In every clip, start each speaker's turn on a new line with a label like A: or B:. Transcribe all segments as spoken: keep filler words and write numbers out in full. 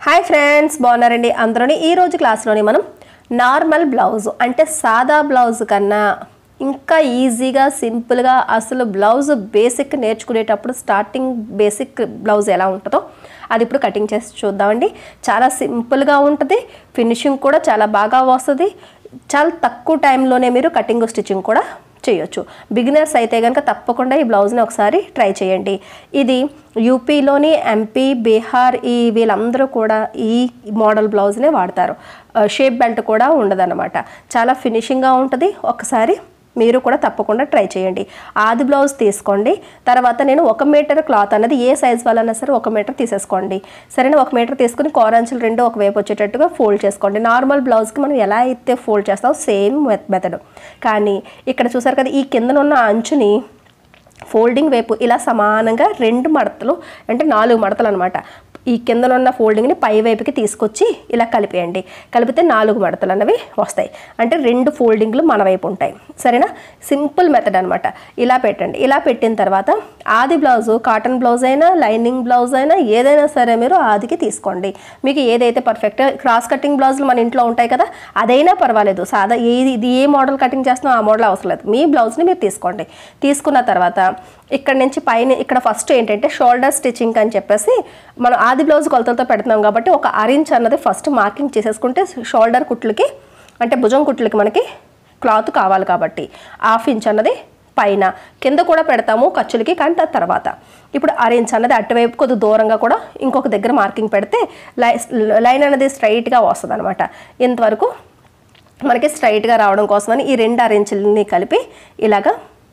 A: Hi friends బాగున్నారండి అందరూని ఈ రోజు క్లాస్ లోని మనం నార్మల్ బ్లౌజ్ అంటే సాదా బ్లౌజ్ కన్నా ఇంకా ఈజీగా సింపుల్ గా అసలు బ్లౌజ్ బేసిక్ నేర్చుకునేటప్పుడు స్టార్టింగ్ బేసిక్ బ్లౌజ్ ఎలా ఉంటుందో అది ఇప్పుడు కటింగ్ చేసి చూద్దామండి. చాలా సింపుల్ గా ఉంటుంది, ఫినిషింగ్ కూడా చాలా బాగా వస్తుంది. చాలా తక్కువ టైం లోనే మీరు కటింగ్ స్టిచ్చింగ్ కూడా చేయొచ్చు. బిగినర్స్ అయితే గనుక తప్పకుండా ఈ బ్లౌజ్ ని ఒకసారి ట్రై చేయండి. ఇది యూపీలోని ఎంపీ బీహార్ ఈ వీళ్ళందరూ కూడా ఈ మోడల్ బ్లౌజ్ నే వాడతారు. షేప్ బెల్ట్ కూడా ఉండదన్నమాట. చాలా ఫినిషింగ్ గా ఉంటుంది. ఒకసారి మీరు కూడా తప్పకుండా ట్రై చేయండి. ఆది బ్లౌజ్ తీసుకోండి. తర్వాత నేను ఒక మీటర్ క్లాత్ అనేది ఏ సైజ్ వాళ్ళైనా సరే ఒక మీటర్ తీసేసుకోండి. సరేనా, ఒక మీటర్ తీసుకుని కోరంచులు రెండు ఒకవైపు వచ్చేటట్టుగా ఫోల్డ్ చేసుకోండి. నార్మల్ బ్లౌజ్కి మనం ఎలా అయితే ఫోల్డ్ చేస్తామో సేమ్ మెథడ్. కానీ ఇక్కడ చూసారు కదా, ఈ కిందనున్న అంచుని ఫోల్డింగ్ వైపు ఇలా సమానంగా రెండు మడతలు అంటే నాలుగు మడతలు అనమాట. ఈ కిందనున్న ఫోల్డింగ్ని పై వైపుకి తీసుకొచ్చి ఇలా కలిపేయండి. కలిపితే నాలుగు మడతలు అన్నవి వస్తాయి. అంటే రెండు ఫోల్డింగ్లు మన వైపు ఉంటాయి. సరేనా, సింపుల్ మెథడ్ అనమాట. ఇలా పెట్టండి. ఇలా పెట్టిన తర్వాత ఆది బ్లౌజు కాటన్ బ్లౌజ్ అయినా లైనింగ్ బ్లౌజ్ అయినా ఏదైనా సరే మీరు ఆదికి తీసుకోండి. మీకు ఏదైతే పర్ఫెక్ట్ క్రాస్ కటింగ్ బ్లౌజులు మన ఇంట్లో ఉంటాయి కదా, అదైనా పర్వాలేదు. సాదా ఏది ఇది ఏ మోడల్ కటింగ్ చేస్తున్నాం ఆ మోడల్ అవసరం లేదు. మీ బ్లౌజ్ని మీరు తీసుకోండి. తీసుకున్న తర్వాత ఇక్కడ నుంచి పైన ఇక్కడ ఫస్ట్ ఏంటంటే షోల్డర్ స్టిచ్చింగ్ అని చెప్పేసి మనం ఆది బ్లౌజ్ కొలతలతో పెడుతున్నాం కాబట్టి ఒక అరించ్ అన్నది ఫస్ట్ మార్కింగ్ చేసేసుకుంటే షోల్డర్ కుట్లకి అంటే భుజం కుట్లకి మనకి క్లాత్ కావాలి కాబట్టి హాఫ్ ఇంచ్ అన్నది పైన కింద కూడా పెడతాము ఖర్చులకి. కానీ దాని తర్వాత ఇప్పుడు అరేంజ్ అన్నది అటువైపు కొద్ది దూరంగా కూడా ఇంకొక దగ్గర మార్కింగ్ పెడితే లై లైన్ అనేది స్ట్రైట్గా వస్తుంది అనమాట. ఇంతవరకు మనకి స్ట్రైట్గా రావడం కోసమని ఈ రెండు అరేంజ్ని కలిపి ఇలాగా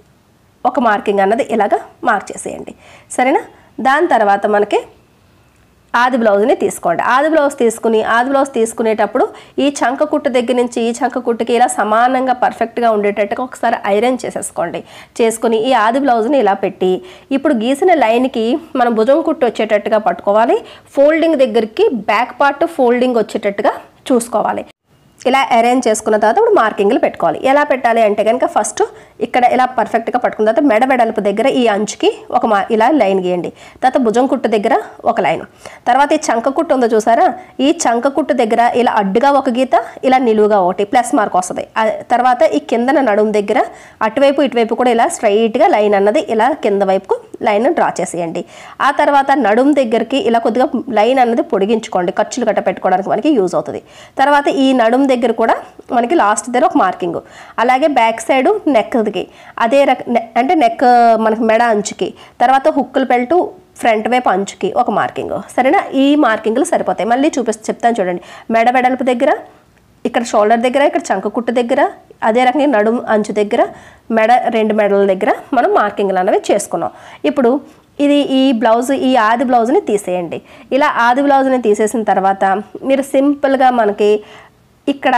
A: ఒక మార్కింగ్ అన్నది ఇలాగా మార్క్ చేసేయండి. సరేనా, దాని తర్వాత మనకి ఆది బ్లౌజ్ని తీసుకోండి. ఆది బ్లౌజ్ తీసుకుని ఆది బ్లౌజ్ తీసుకునేటప్పుడు ఈ చంక కుట్టు దగ్గర నుంచి ఈ చంక కుట్టుకి ఇలా సమానంగా పర్ఫెక్ట్గా ఉండేటట్టుగా ఒకసారి ఐరన్ చేసేసుకోండి. చేసుకుని ఈ ఆది బ్లౌజ్ని ఇలా పెట్టి ఇప్పుడు గీసిన లైన్కి మనం భుజం కుట్టు వచ్చేటట్టుగా పట్టుకోవాలి. ఫోల్డింగ్ దగ్గరికి బ్యాక్ పార్ట్ ఫోల్డింగ్ వచ్చేటట్టుగా చూసుకోవాలి. ఇలా అరేంజ్ చేసుకున్న తర్వాత ఇప్పుడు మార్కింగ్లు పెట్టుకోవాలి. ఎలా పెట్టాలి అంటే కనుక ఫస్ట్ ఇక్కడ ఇలా పర్ఫెక్ట్గా పట్టుకున్న తర్వాత మెడ వెడల్పు దగ్గర ఈ అంచుకి ఒక మా ఇలా లైన్ గీయండి. తర్వాత భుజం కుట్టు దగ్గర ఒక లైన్. తర్వాత ఈ చంక కుట్టు ఉందో చూసారా, ఈ చంక కుట్టు దగ్గర ఇలా అడ్డుగా ఒక గీత ఇలా నిలువుగా ఒకటి ప్లస్ మార్క్ వస్తుంది. తర్వాత ఈ కిందన నడుము దగ్గర అటువైపు ఇటువైపు కూడా ఇలా స్ట్రైట్గా లైన్ అన్నది ఇలా కింద వైపుకు లైన్ డ్రా చేసేయండి. ఆ తర్వాత నడుము దగ్గరికి ఇలా కొద్దిగా లైన్ అన్నది పొడిగించుకోండి. ఖర్చులు గట్ట పెట్టుకోవడానికి మనకి యూజ్ అవుతుంది. తర్వాత ఈ నడుము దగ్గర కూడా మనకి లాస్ట్ దగ్గర ఒక మార్కింగ్. అలాగే బ్యాక్ సైడ్ నెక్కి అదే రక అంటే నెక్ మనకి మెడ అంచుకి తర్వాత హుక్కుల బెల్ట్ ఫ్రంట్ వైపు అంచుకి ఒక మార్కింగ్. సరేనా, ఈ మార్కింగ్లు సరిపోతాయి. మళ్ళీ చూపిస్తే చెప్తాను చూడండి. మెడ వెడల్పు దగ్గర ఇక్కడ షోల్డర్ దగ్గర ఇక్కడ చంక కుట్టు దగ్గర అదే రకంగా నడుము అంచు దగ్గర మెడ రెండు మెడల దగ్గర మనం మార్కింగ్లు అనేవి చేసుకున్నాం. ఇప్పుడు ఇది ఈ బ్లౌజ్ ఈ ఆది బ్లౌజ్ని తీసేయండి. ఇలా ఆది బ్లౌజ్ని తీసేసిన తర్వాత మీరు సింపుల్గా మనకి ఇక్కడ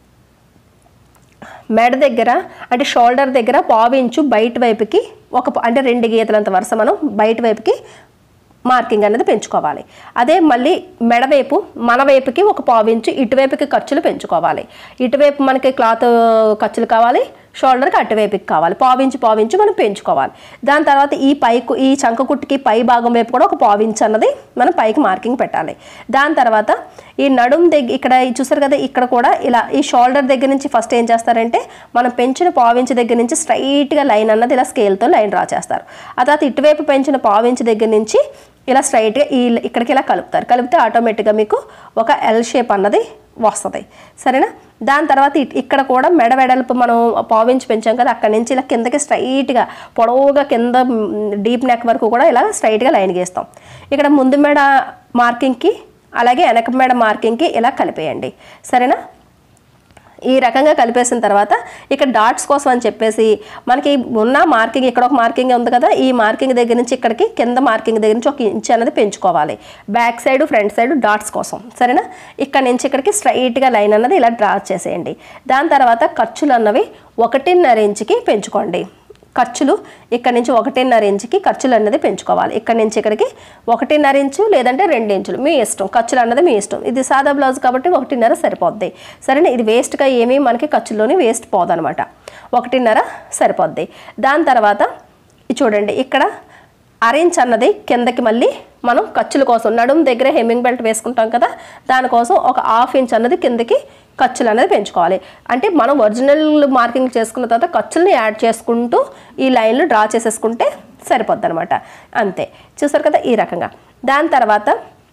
A: మెడ దగ్గర అంటే షోల్డర్ దగ్గర పావించు బయట వైపుకి ఒక అంటే రెండు గీతలంత వరుస మనం బయట వైపుకి మార్కింగ్ అనేది పెంచుకోవాలి. అదే మళ్ళీ మెడవైపు మన వైపుకి ఒక పావించు ఇటువైపుకి ఖర్చులు పెంచుకోవాలి. ఇటువైపు మనకి క్లాత్ ఖర్చులు కావాలి, షోల్డర్కి అటువైపుకి కావాలి. పావించి పావించి మనం పెంచుకోవాలి. దాని తర్వాత ఈ పైకు ఈ చంక కుట్టుకి పై భాగం వైపు కూడా ఒక పావించ్ అన్నది మనం పైకి మార్కింగ్ పెట్టాలి. దాని తర్వాత ఈ నడుము దగ్గర ఇక్కడ చూసారు కదా, ఇక్కడ కూడా ఇలా ఈ షోల్డర్ దగ్గర నుంచి ఫస్ట్ ఏం చేస్తారంటే మనం పెంచిన పావించి దగ్గర నుంచి స్ట్రైట్గా లైన్ అన్నది ఇలా స్కేల్తో లైన్ డ్రా చేస్తారు. ఆ తర్వాత ఇటువైపు పెంచిన పావించి దగ్గర నుంచి ఇలా స్ట్రైట్గా ఈ ఇక్కడికి ఇలా కలుపుతారు. కలిపితే ఆటోమేటిక్గా మీకు ఒక ఎల్ షేప్ అన్నది వస్తుంది. సరేనా, దాని తర్వాత ఇక్కడ కూడా మెడ వెడల్పు మనం పావించి పెంచాం కదా, అక్కడి నుంచి ఇలా కిందకి స్ట్రైట్గా పొడవుగా కింద డీప్ నెక్ వరకు కూడా ఇలా స్ట్రైట్గా లైన్ గీస్తాం. ఇక్కడ ముందు మెడ మార్కింగ్కి అలాగే వెనక మెడ మార్కింగ్కి ఇలా కలిపేయండి. సరేనా, ఈ రకంగా కలిపేసిన తర్వాత ఇక్కడ డాట్స్ కోసం అని చెప్పేసి మనకి ఉన్న మార్కింగ్ ఇక్కడ ఒక మార్కింగ్ ఉంది కదా, ఈ మార్కింగ్ దగ్గర నుంచి ఇక్కడికి కింద మార్కింగ్ దగ్గర నుంచి ఒక ఇంచ్ అనేది పెంచుకోవాలి back side front side dots కోసం. సరేనా, ఇక్కడ నుంచి ఇక్కడికి స్ట్రైట్గా లైన్ అన్నది ఇలా డ్రా చేసేయండి. దాని తర్వాత ఖర్చులు అన్నవి ఒకటిన్నర ఇంచుకి పెంచుకోండి. ఖర్చులు ఇక్కడ నుంచి ఒకటిన్నర ఇంచుకి ఖర్చులు అన్నది పెంచుకోవాలి. ఇక్కడ నుంచి ఇక్కడికి ఒకటిన్నర ఇంచు లేదంటే రెండు ఇంచులు మీ ఇష్టం. ఖర్చులు అన్నది మీ ఇష్టం. ఇది సాదా బ్లౌజ్ కాబట్టి ఒకటిన్నర సరిపోద్ది. సరేనా, ఇది వేస్ట్గా ఏమీ మనకి ఖర్చుల్లోని వేస్ట్ పోదనమాట. ఒకటిన్నర సరిపోద్ది. దాని తర్వాత చూడండి ఇక్కడ అరేంజ్ అన్నది కిందకి మళ్ళీ మనం ఖర్చుల కోసం నడుము దగ్గర హెమ్మింగ్ బెల్ట్ వేసుకుంటాం కదా, దానికోసం ఒక హాఫ్ ఇంచ్ అన్నది కిందకి ఖర్చులు అనేది పెంచుకోవాలి. అంటే మనం ఒరిజినల్ మార్కింగ్ చేసుకున్న తర్వాత ఖర్చుల్ని యాడ్ చేసుకుంటూ ఈ లైన్లు డ్రా చేసేసుకుంటే సరిపోద్ది అనమాట. అంతే, చూసారు కదా ఈ రకంగా. దాని తర్వాత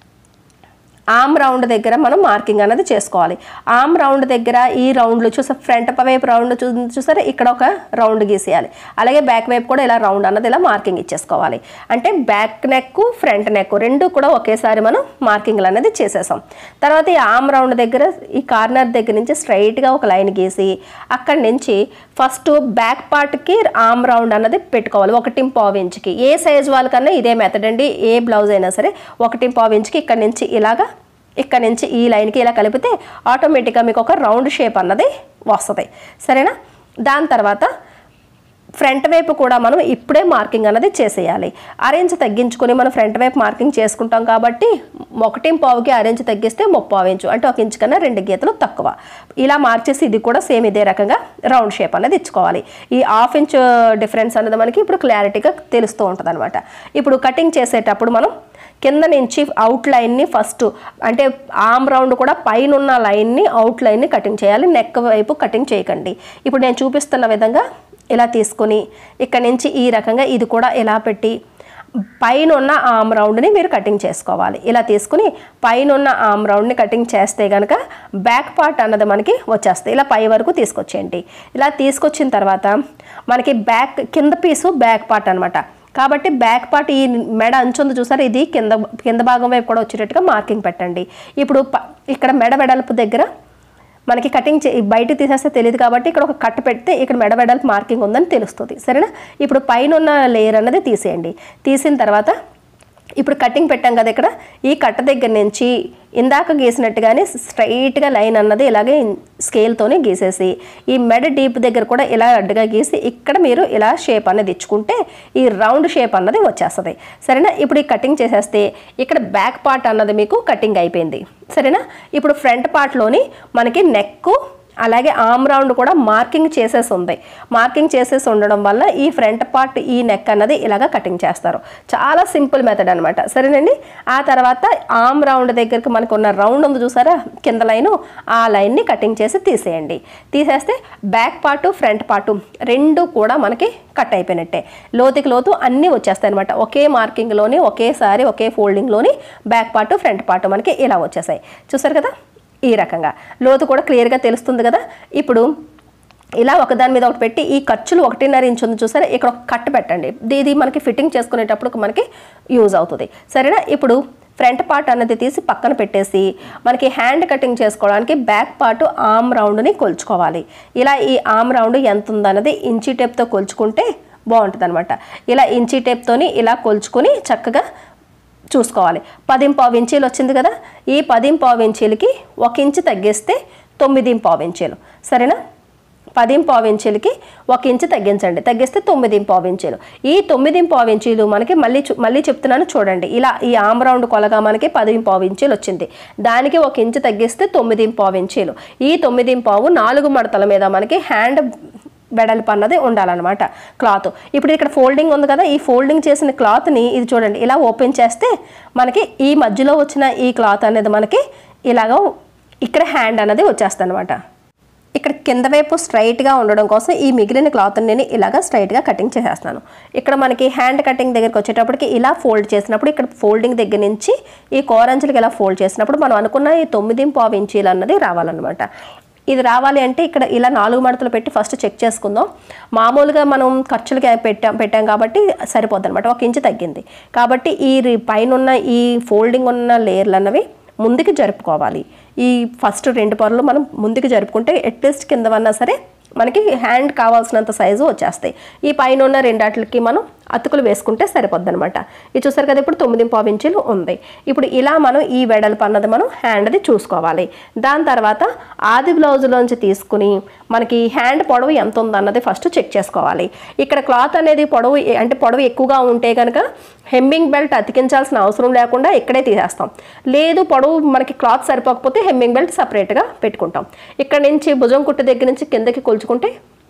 A: ఆమ్ రౌండ్ దగ్గర మనం మార్కింగ్ అనేది చేసుకోవాలి. ఆమ్ రౌండ్ దగ్గర ఈ రౌండ్లు చూసా, ఫ్రంట్ వైపు రౌండ్ చూ చూసారా ఇక్కడ ఒక రౌండ్ గీసేయాలి. అలాగే బ్యాక్ వైపు కూడా ఇలా రౌండ్ అన్నది ఇలా మార్కింగ్ ఇచ్చేసుకోవాలి. అంటే బ్యాక్ నెక్ ఫ్రంట్ నెక్ రెండు కూడా ఒకేసారి మనం మార్కింగ్లు అనేది చేసేసాం. తర్వాత ఈ ఆమ్ రౌండ్ దగ్గర ఈ కార్నర్ దగ్గర నుంచి స్ట్రైట్గా ఒక లైన్ గీసి అక్కడి నుంచి ఫస్ట్ బ్యాక్ పార్ట్కి ఆమ్ రౌండ్ అన్నది పెట్టుకోవాలి. ఒకటి పావు ఇంచుకి ఏ సైజ్ వాళ్ళకన్నా ఇదే మెథడ్ అండి. ఏ బ్లౌజ్ అయినా సరే ఒకటి పావు ఇంచుకి ఇక్కడ నుంచి ఇలాగా ఇక్కడ నుంచి ఈ లైన్కి ఇలా కలిపితే ఆటోమేటిక్గా మీకు ఒక రౌండ్ షేప్ అన్నది వస్తుంది. సరేనా? దాని తర్వాత ఫ్రంట్ వైపు కూడా మనం ఇప్పుడే మార్కింగ్ అన్నది చేసేయాలి. అరేంజ్ తగ్గించుకొని మనం ఫ్రంట్ వైపు మార్కింగ్ చేసుకుంటాం కాబట్టి ఒకటి పావుకి అరేంజ్ తగ్గిస్తే ముప్పావు ఇంచు అంటే ఒక ఇంచు కన్నా రెండు గీతలు తక్కువ. ఇలా మార్చేసి ఇది కూడా సేమ్ ఇదే రకంగా రౌండ్ షేప్ అనేది ఇచ్చుకోవాలి. ఈ హాఫ్ ఇంచ్ డిఫరెన్స్ అనేది మనకి ఇప్పుడు క్లారిటీగా తెలుస్తూ ఉంటుంది అనమాట. ఇప్పుడు కటింగ్ చేసేటప్పుడు మనం కింద నుంచి అవుట్ లైన్ని ఫస్ట్ అంటే ఆమ్ రౌండ్ కూడా పైన ఉన్న లైన్ని అవుట్ లైన్ని కటింగ్ చేయాలి. నెక్ వైపు కటింగ్ చేయకండి. ఇప్పుడు నేను చూపిస్తున్న విధంగా ఇలా తీసుకొని ఇక్కడ నుంచి ఈ రకంగా ఇది కూడా ఇలా పెట్టి పైన ఉన్న ఆమ్ రౌండ్ని మీరు కటింగ్ చేసుకోవాలి. ఇలా తీసుకుని పైన ఉన్న ఆమ్ రౌండ్ని కటింగ్ చేస్తే కనుక బ్యాక్ పార్ట్ అన్నది మనకి వచ్చేస్తాయి. ఇలా పై వరకు తీసుకొచ్చేయండి. ఇలా తీసుకొచ్చిన తర్వాత మనకి బ్యాక్ కింద పీసు బ్యాక్ పార్ట్ అనమాట. కాబట్టి బ్యాక్ పార్ట్ ఈ మెడ అంచుంది చూసారు, ఇది కింద కింద భాగం వైపు కూడా వచ్చేటట్టుగా మార్కింగ్ పెట్టండి. ఇప్పుడు ఇక్కడ మెడ వెడల్పు దగ్గర మనకి కటింగ్ బయట తీసేస్తే తెలియదు కాబట్టి ఇక్కడ ఒక కట్ పెడితే ఇక్కడ మెడ వెడల్పు మార్కింగ్ ఉందని తెలుస్తుంది. సరేనా? ఇప్పుడు పైన ఉన్న లేయర్ అన్నది తీసేయండి. తీసిన తర్వాత ఇప్పుడు కటింగ్ పెట్టాం కదా, ఇక్కడ ఈ కట్ట దగ్గర నుంచి ఇందాక గీసినట్టుగానే స్ట్రైట్గా లైన్ అన్నది ఇలాగే స్కేల్తోనే గీసేసి ఈ మెడ డీప్ దగ్గర కూడా ఇలా అడ్డుగా గీసి ఇక్కడ మీరు ఇలా షేప్ అనేది ఇచ్చుకుంటే ఈ రౌండ్ షేప్ అన్నది వచ్చేస్తుంది. సరేనా? ఇప్పుడు ఈ కటింగ్ చేసేస్తే ఇక్కడ బ్యాక్ పార్ట్ అన్నది మీకు కటింగ్ అయిపోయింది. సరేనా? ఇప్పుడు ఫ్రంట్ పార్ట్లోని మనకి నెక్ అలాగే ఆమ్ రౌండ్ కూడా మార్కింగ్ చేసేసి ఉంది. మార్కింగ్ చేసేసి ఉండడం వల్ల ఈ ఫ్రంట్ పార్ట్ ఈ నెక్ అన్నది ఇలాగ కటింగ్ చేస్తారు. చాలా సింపుల్ మెథడ్ అనమాట. సరేనండి? ఆ తర్వాత ఆమ్ రౌండ్ దగ్గరికి మనకు ఉన్న రౌండ్ ఉంది చూసారా కింద లైను, ఆ లైన్ని కటింగ్ చేసి తీసేయండి. తీసేస్తే బ్యాక్ పార్టు ఫ్రంట్ పార్టు రెండు కూడా మనకి కట్ అయిపోయినట్టే. లోతుకి లోతు అన్నీ వచ్చేస్తాయి అనమాట. ఒకే మార్కింగ్లోని ఒకేసారి ఒకే ఫోల్డింగ్లోని బ్యాక్ పార్టు ఫ్రంట్ పార్టు మనకి ఇలా వచ్చేసాయి. చూసారు కదా ఈ రకంగా. లోతు కూడా క్లియర్గా తెలుస్తుంది కదా. ఇప్పుడు ఇలా ఒకదాని మీద ఒకటి పెట్టి ఈ ఖర్చులు ఒకటిన్నర ఇంచు ఉంది చూసారా, ఇక్కడ ఒక కట్ పెట్టండి. ఇది మనకి ఫిట్టింగ్ చేసుకునేటప్పుడు మనకి యూజ్ అవుతుంది. సరేనా? ఇప్పుడు ఫ్రంట్ పార్ట్ అన్నది తీసి పక్కన పెట్టేసి మనకి హ్యాండ్ కటింగ్ చేసుకోవడానికి బ్యాక్ పార్ట్ ఆమ్ రౌండ్ని కొలుచుకోవాలి. ఇలా ఈ ఆమ్ రౌండ్ ఎంత ఉందన్నది ఇంచీ టేప్తో కొలుచుకుంటే బాగుంటుంది అనమాట. ఇలా ఇంచీ టేప్తోని ఇలా కొలుచుకొని చక్కగా చూసుకోవాలి. పదింపావు ఇంచీలు వచ్చింది కదా, ఈ పదింపావు ఇంచీలకి ఒక ఇంచు తగ్గిస్తే తొమ్మిదింపావు ఇంచీలు. సరేనా? పదింపావు ఇంచీలకి ఒక ఇంచు తగ్గించండి, తగ్గిస్తే తొమ్మిదింపావు ఇంచీలు. ఈ తొమ్మిదింపావు ఇంచీలు మనకి మళ్ళీ మళ్ళీ చెప్తున్నాను చూడండి. ఇలా ఈ ఆమ్ రౌండ్ కొలగా మనకి పదింపావు ఇంచీలు వచ్చింది. దానికి ఒక ఇంచు తగ్గిస్తే తొమ్మిదింపావు ఇంచీలు. ఈ తొమ్మిదింపావు నాలుగు మడతల మీద మనకి హ్యాండ్ వెడల్పు అన్నది ఉండాలన్నమాట క్లాత్. ఇప్పుడు ఇక్కడ ఫోల్డింగ్ ఉంది కదా, ఈ ఫోల్డింగ్ చేసిన క్లాత్ని ఇది చూడండి ఇలా ఓపెన్ చేస్తే మనకి ఈ మధ్యలో వచ్చిన ఈ క్లాత్ అనేది మనకి ఇలాగ ఇక్కడ హ్యాండ్ అనేది వచ్చేస్తుంది అనమాట. ఇక్కడ కింద వైపు స్ట్రైట్గా ఉండడం కోసం ఈ మిగిలిన క్లాత్ని నేను ఇలాగ స్ట్రైట్గా కటింగ్ చేసేస్తాను. ఇక్కడ మనకి హ్యాండ్ కటింగ్ దగ్గరికి వచ్చేటప్పటికి ఇలా ఫోల్డ్ చేసినప్పుడు ఇక్కడ ఫోల్డింగ్ దగ్గర నుంచి ఈ కోరంచులకి ఇలా ఫోల్డ్ చేసినప్పుడు మనం అనుకున్న ఈ తొమ్మిదింపావు ఇంచీలు అన్నది రావాలన్నమాట. ఇది రావాలి అంటే ఇక్కడ ఇలా నాలుగు మడతలు పెట్టి ఫస్ట్ చెక్ చేసుకుందాం. మామూలుగా మనం ఖర్చులకి పెట్టాం పెట్టాం కాబట్టి సరిపోద్ది అనమాట. ఒక ఇంచు తగ్గింది కాబట్టి ఈ పైన ఉన్న ఈ ఫోల్డింగ్ ఉన్న లేయర్లు అన్నవి ముందుకు జరుపుకోవాలి. ఈ ఫస్ట్ రెండు పొరలు మనం ముందుకు జరుపుకుంటే అట్లీస్ట్ కిందవన్నా సరే మనకి హ్యాండ్ కావాల్సినంత సైజు వచ్చేస్తాయి. ఈ పైన ఉన్న రెండాటికి మనం అతుకులు వేసుకుంటే సరిపోద్ది అనమాట. ఇది చూసారు కదా, ఇప్పుడు తొమ్మిదింపావు ఇంచులు ఉంది. ఇప్పుడు ఇలా మనం ఈ వెడల్పు అన్నది మనం హ్యాండ్ది చూసుకోవాలి. దాని తర్వాత ఆది బ్లౌజులోంచి తీసుకుని మనకి హ్యాండ్ పొడవు ఎంత ఉందన్నది ఫస్ట్ చెక్ చేసుకోవాలి. ఇక్కడ క్లాత్ అనేది పొడవు అంటే పొడవు ఎక్కువగా ఉంటే కనుక హెమ్మింగ్ బెల్ట్ అతికించాల్సిన అవసరం లేకుండా ఇక్కడే తీసేస్తాం. లేదు పొడవు మనకి క్లాత్ సరిపోకపోతే హెమ్మింగ్ బెల్ట్ సపరేట్గా పెట్టుకుంటాం. ఇక్కడ నుంచి భుజం కుట్టు దగ్గర నుంచి కిందకి కొలుచుకుంటే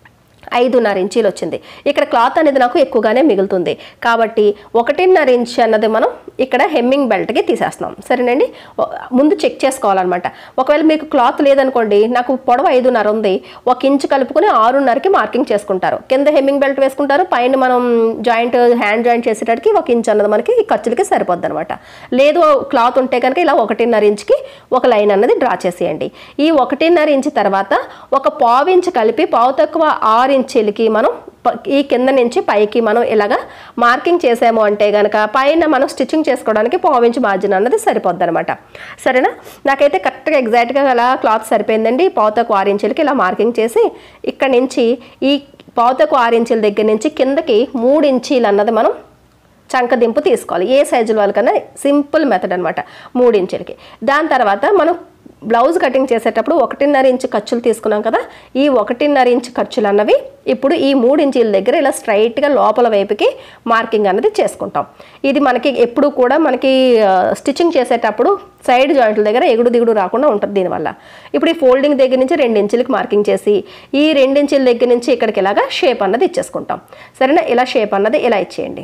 A: ఐదున్నర ఇంచీలు వచ్చింది. ఇక్కడ క్లాత్ అనేది నాకు ఎక్కువగానే మిగులుతుంది కాబట్టి ఒకటిన్నర ఇంచ్ అన్నది మనం ఇక్కడ హెమ్మింగ్ బెల్ట్కి తీసేస్తున్నాం. సరేనండి, ముందు చెక్ చేసుకోవాలన్నమాట. ఒకవేళ మీకు క్లాత్ లేదనుకోండి, నాకు పొడవు ఐదున్నర ఉంది, ఒక ఇంచు కలుపుకొని ఆరున్నరకి మార్కింగ్ చేసుకుంటారు. కింద హెమ్మింగ్ బెల్ట్ వేసుకుంటారు, పైన మనం జాయింట్ హ్యాండ్ జాయింట్ చేసేటట్టుకి ఒక ఇంచ్ అన్నది మనకి ఖర్చులకి సరిపోద్ది అనమాట. లేదు క్లాత్ ఉంటే కనుక ఇలా ఒకటిన్నర ఇంచుకి ఒక లైన్ అన్నది డ్రా చేసేయండి. ఈ ఒకటిన్నర ఇంచు తర్వాత ఒక పావు ఇంచు కలిపి పావు తక్కువ ఆరు ఇంచులకి మనం ఈ కింద నుంచి పైకి మనం ఇలాగా మార్కింగ్ చేసాము అంటే కనుక పైన మనం స్టిచ్చింగ్ చేసుకోవడానికి పావు ఇంచు మార్జిన్ అన్నది సరిపోద్ది అనమాట. సరేనా, నాకైతే కరెక్ట్గా ఎగ్జాక్ట్గా అలా క్లాత్ సరిపోయిందండి. పావు తక్కువ ఆరు ఇంచులకి ఇలా మార్కింగ్ చేసి ఇక్కడ నుంచి ఈ పావు తక్కువ ఆరు ఇంచుల దగ్గర నుంచి కిందకి మూడు ఇంచీలు అన్నది మనం చంకదింపు తీసుకోవాలి. ఏ సైజుల వాళ్ళకన్నా సింపుల్ మెథడ్ అనమాట, మూడు ఇంచులకి. దాని తర్వాత మనం బ్లౌజ్ కటింగ్ చేసేటప్పుడు ఒకటిన్నర ఇంచు ఖర్చులు తీసుకున్నాం కదా, ఈ ఒకటిన్నర ఇంచు ఖర్చులు అన్నవి ఇప్పుడు ఈ మూడు ఇంచుల దగ్గర ఇలా స్ట్రైట్గా లోపల వైపుకి మార్కింగ్ అన్నది చేసుకుంటాం. ఇది మనకి ఎప్పుడు కూడా మనకి స్టిచ్చింగ్ చేసేటప్పుడు సైడ్ జాయింట్ల దగ్గర ఎగుడు దిగుడు రాకుండా ఉంటుంది దీనివల్ల. ఇప్పుడు ఈ ఫోల్డింగ్ దగ్గర నుంచి రెండు ఇంచులకి మార్కింగ్ చేసి ఈ రెండు ఇంచుల దగ్గర నుంచి ఇక్కడికి ఇలాగా షేప్ అన్నది ఇచ్చేసుకుంటాం. సరేనా, ఇలా షేప్ అన్నది ఇలా ఇచ్చేయండి.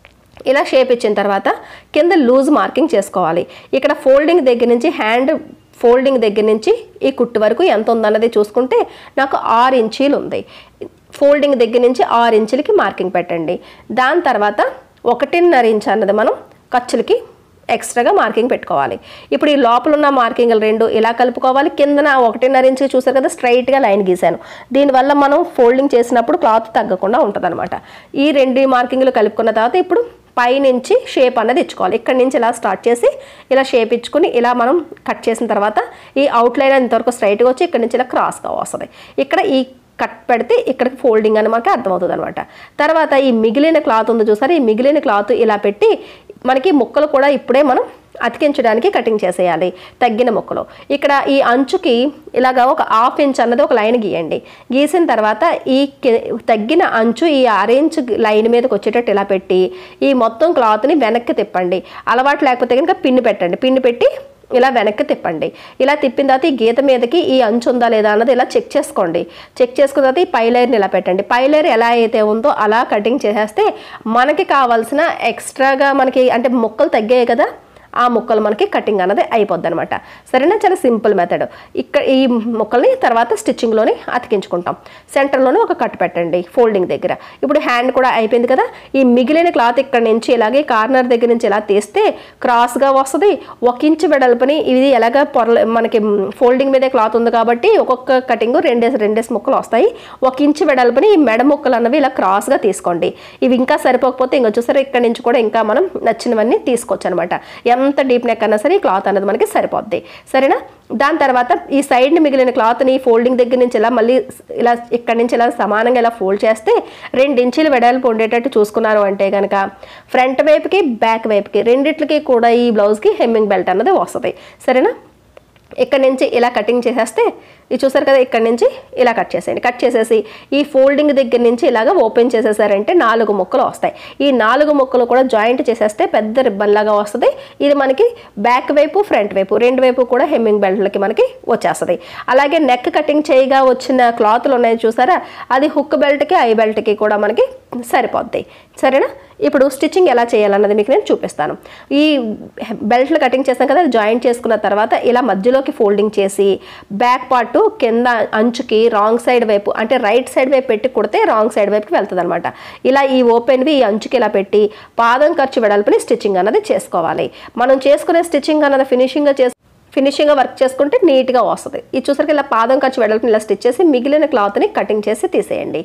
A: ఇలా షేప్ ఇచ్చిన తర్వాత కింద లూజ్ మార్కింగ్ చేసుకోవాలి. ఇక్కడ ఫోల్డింగ్ దగ్గర నుంచి హ్యాండ్ ఫోల్డింగ్ దగ్గర నుంచి ఈ కుట్టు వరకు ఎంత ఉందన్నది చూసుకుంటే నాకు ఆరు ఇంచీలు ఉంది. ఫోల్డింగ్ దగ్గర నుంచి ఆరు ఇంచులకి మార్కింగ్ పెట్టండి. దాని తర్వాత ఒకటిన్నర ఇంచ్ అన్నది మనం ఖర్చులకి ఎక్స్ట్రాగా మార్కింగ్ పెట్టుకోవాలి. ఇప్పుడు ఈ లోపల ఉన్న మార్కింగ్లు రెండు ఇలా కలుపుకోవాలి. కిందన ఒకటిన్నర ఇంచుకి చూసారు కదా స్ట్రైట్గా లైన్ గీసాను. దీనివల్ల మనం ఫోల్డింగ్ చేసినప్పుడు క్లాత్ తగ్గకుండా ఉంటుంది అనమాట. ఈ రెండు మార్కింగ్లు కలుపుకున్న తర్వాత ఇప్పుడు పైనుంచి షేప్ అన్నది ఇచ్చుకోవాలి. ఇక్కడ నుంచి ఇలా స్టార్ట్ చేసి ఇలా షేప్ ఇచ్చుకుని ఇలా మనం కట్ చేసిన తర్వాత ఈ అవుట్లైన్ ఇంతవరకు స్ట్రైట్గా వచ్చి ఇక్కడ నుంచి ఇలా క్రాస్గా వస్తుంది. ఇక్కడ ఈ కట్ పెడితే ఇక్కడికి ఫోల్డింగ్ అని మనకి అర్థమవుతుంది అనమాట. తర్వాత ఈ మిగిలిన క్లాత్ ఉంది చూసారు, ఈ మిగిలిన క్లాత్ ఇలా పెట్టి మనకి ముక్కలు కూడా ఇప్పుడే మనం అతికించడానికి కటింగ్ చేసేయాలి. తగ్గిన ముక్కలు ఇక్కడ ఈ అంచుకి ఇలాగా ఒక హాఫ్ ఇంచ్ అన్నది ఒక లైన్ గీయండి. గీసిన తర్వాత ఈ తగ్గిన అంచు ఈ ఆరెంజ్ లైన్ మీదకి వచ్చేటట్టు ఇలా పెట్టి ఈ మొత్తం క్లాత్ని వెనక్కి తిప్పండి. అలవాటు లేకపోతే కనుక పిన్ని పెట్టండి. పిన్ని పెట్టి ఇలా వెనక్కి తిప్పండి. ఇలా తిప్పిన తర్వాత ఈ గీత మీదకి ఈ అంచు ఉందా లేదా అన్నది ఇలా చెక్ చేసుకోండి. చెక్ చేసుకున్న తర్వాత ఈ పై లేయర్ని ఇలా పెట్టండి. పై లేయర్ ఎలా అయితే ఉందో అలా కటింగ్ చేసేస్తే మనకి కావాల్సిన ఎక్స్ట్రాగా మనకి అంటే ముక్కలు తగ్గాయి కదా, ఆ ముక్కలు మనకి కటింగ్ అన్నది అయిపోద్ది అనమాట. సరేనా, చాలా సింపుల్ మెథడ్. ఇక్కడ ఈ ముక్కల్ని తర్వాత స్టిచ్చింగ్లోనే అతికించుకుంటాం. సెంటర్లోనే ఒక కట్ పెట్టండి ఫోల్డింగ్ దగ్గర. ఇప్పుడు హ్యాండ్ కూడా అయిపోయింది కదా, ఈ మిగిలిన క్లాత్ ఇక్కడ నుంచి ఇలాగే కార్నర్ దగ్గర నుంచి ఇలా తీస్తే క్రాస్గా వస్తుంది. ఒక ఇంచు వెడల్పుని ఇది ఎలాగ పొరల మనకి ఫోల్డింగ్ మీదే క్లాత్ ఉంది కాబట్టి ఒక్కొక్క కటింగ్ రెండేసి రెండేసి ముక్కలు వస్తాయి. ఒక ఇంచు వెడల్పుని ఈ మెడ ముక్కలు అన్నవి ఇలా క్రాస్గా తీసుకోండి. ఇవి ఇంకా సరిపోకపోతే ఇంకా చూసారు ఇక్కడ నుంచి కూడా ఇంకా మనం నచ్చినవన్నీ తీసుకోవచ్చు అనమాట. ఎంత డీప్ నెక్ అన్నా సరే ఈ క్లాత్ అనేది మనకి సరిపోద్ది. సరేనా, దాని తర్వాత ఈ సైడ్ని మిగిలిన క్లాత్ని ఫోల్డింగ్ దగ్గర నుంచి ఇలా మళ్ళీ ఇలా ఇక్కడ నుంచి ఇలా సమానంగా ఇలా ఫోల్డ్ చేస్తే రెండు ఇంచులు వెడల్పు ఉండేటట్టు చూసుకున్నారు అంటే కనుక ఫ్రంట్ వైపుకి బ్యాక్ వైపుకి రెండిట్లకి కూడా ఈ బ్లౌజ్కి హెమ్మింగ్ బెల్ట్ అన్నది వస్తుంది. సరేనా, ఇక్కడ నుంచి ఇలా కటింగ్ చేసేస్తే ఇది చూసారు కదా, ఇక్కడ నుంచి ఇలా కట్ చేసేయండి. కట్ చేసేసి ఈ ఫోల్డింగ్ దగ్గర నుంచి ఇలాగ ఓపెన్ చేసేసారంటే నాలుగు ముక్కలు వస్తాయి. ఈ నాలుగు ముక్కలు కూడా జాయింట్ చేసేస్తే పెద్ద రిబ్బన్ లాగా వస్తుంది. ఇది మనకి బ్యాక్ వైపు ఫ్రంట్ వైపు రెండు వైపు కూడా హెమ్మింగ్ బెల్ట్లకి మనకి వచ్చేస్తుంది. అలాగే నెక్ కటింగ్ చేయగా వచ్చిన క్లాత్లు ఉన్నాయి చూసారా, అది హుక్ బెల్ట్కి ఐ బెల్ట్కి కూడా మనకి సరిపోద్ది. సరేనా, ఇప్పుడు స్టిచ్చింగ్ ఎలా చేయాలన్నది మీకు నేను చూపిస్తాను. ఈ బెల్ట్లు కటింగ్ చేస్తాం కదా, జాయింట్ చేసుకున్న తర్వాత ఇలా మధ్యలోకి ఫోల్డింగ్ చేసి బ్యాక్ పార్ట్ కింద అంచుకి రాంగ్ సైడ్ వైపు అంటే రైట్ సైడ్ వైపు పెట్టి కుడితే రాంగ్ సైడ్ వైపుకి వెళ్తుంది అనమాట. ఇలా ఈ ఓపెన్వి ఈ అంచుకి ఇలా పెట్టి పాదం ఖర్చు వెడల్పుని స్టిచ్చింగ్ అన్నది చేసుకోవాలి. మనం చేసుకునే స్టిచ్చింగ్ అన్నది ఫినిషింగ్గా చేసి ఫినిషింగ్గా వర్క్ చేసుకుంటే నీట్గా వస్తుంది. ఇది చూసరికి ఇలా పాదం ఖర్చు వెడల్పుని ఇలా స్టిచ్ చేసి మిగిలిన క్లాత్ని కటింగ్ చేసి తీసేయండి.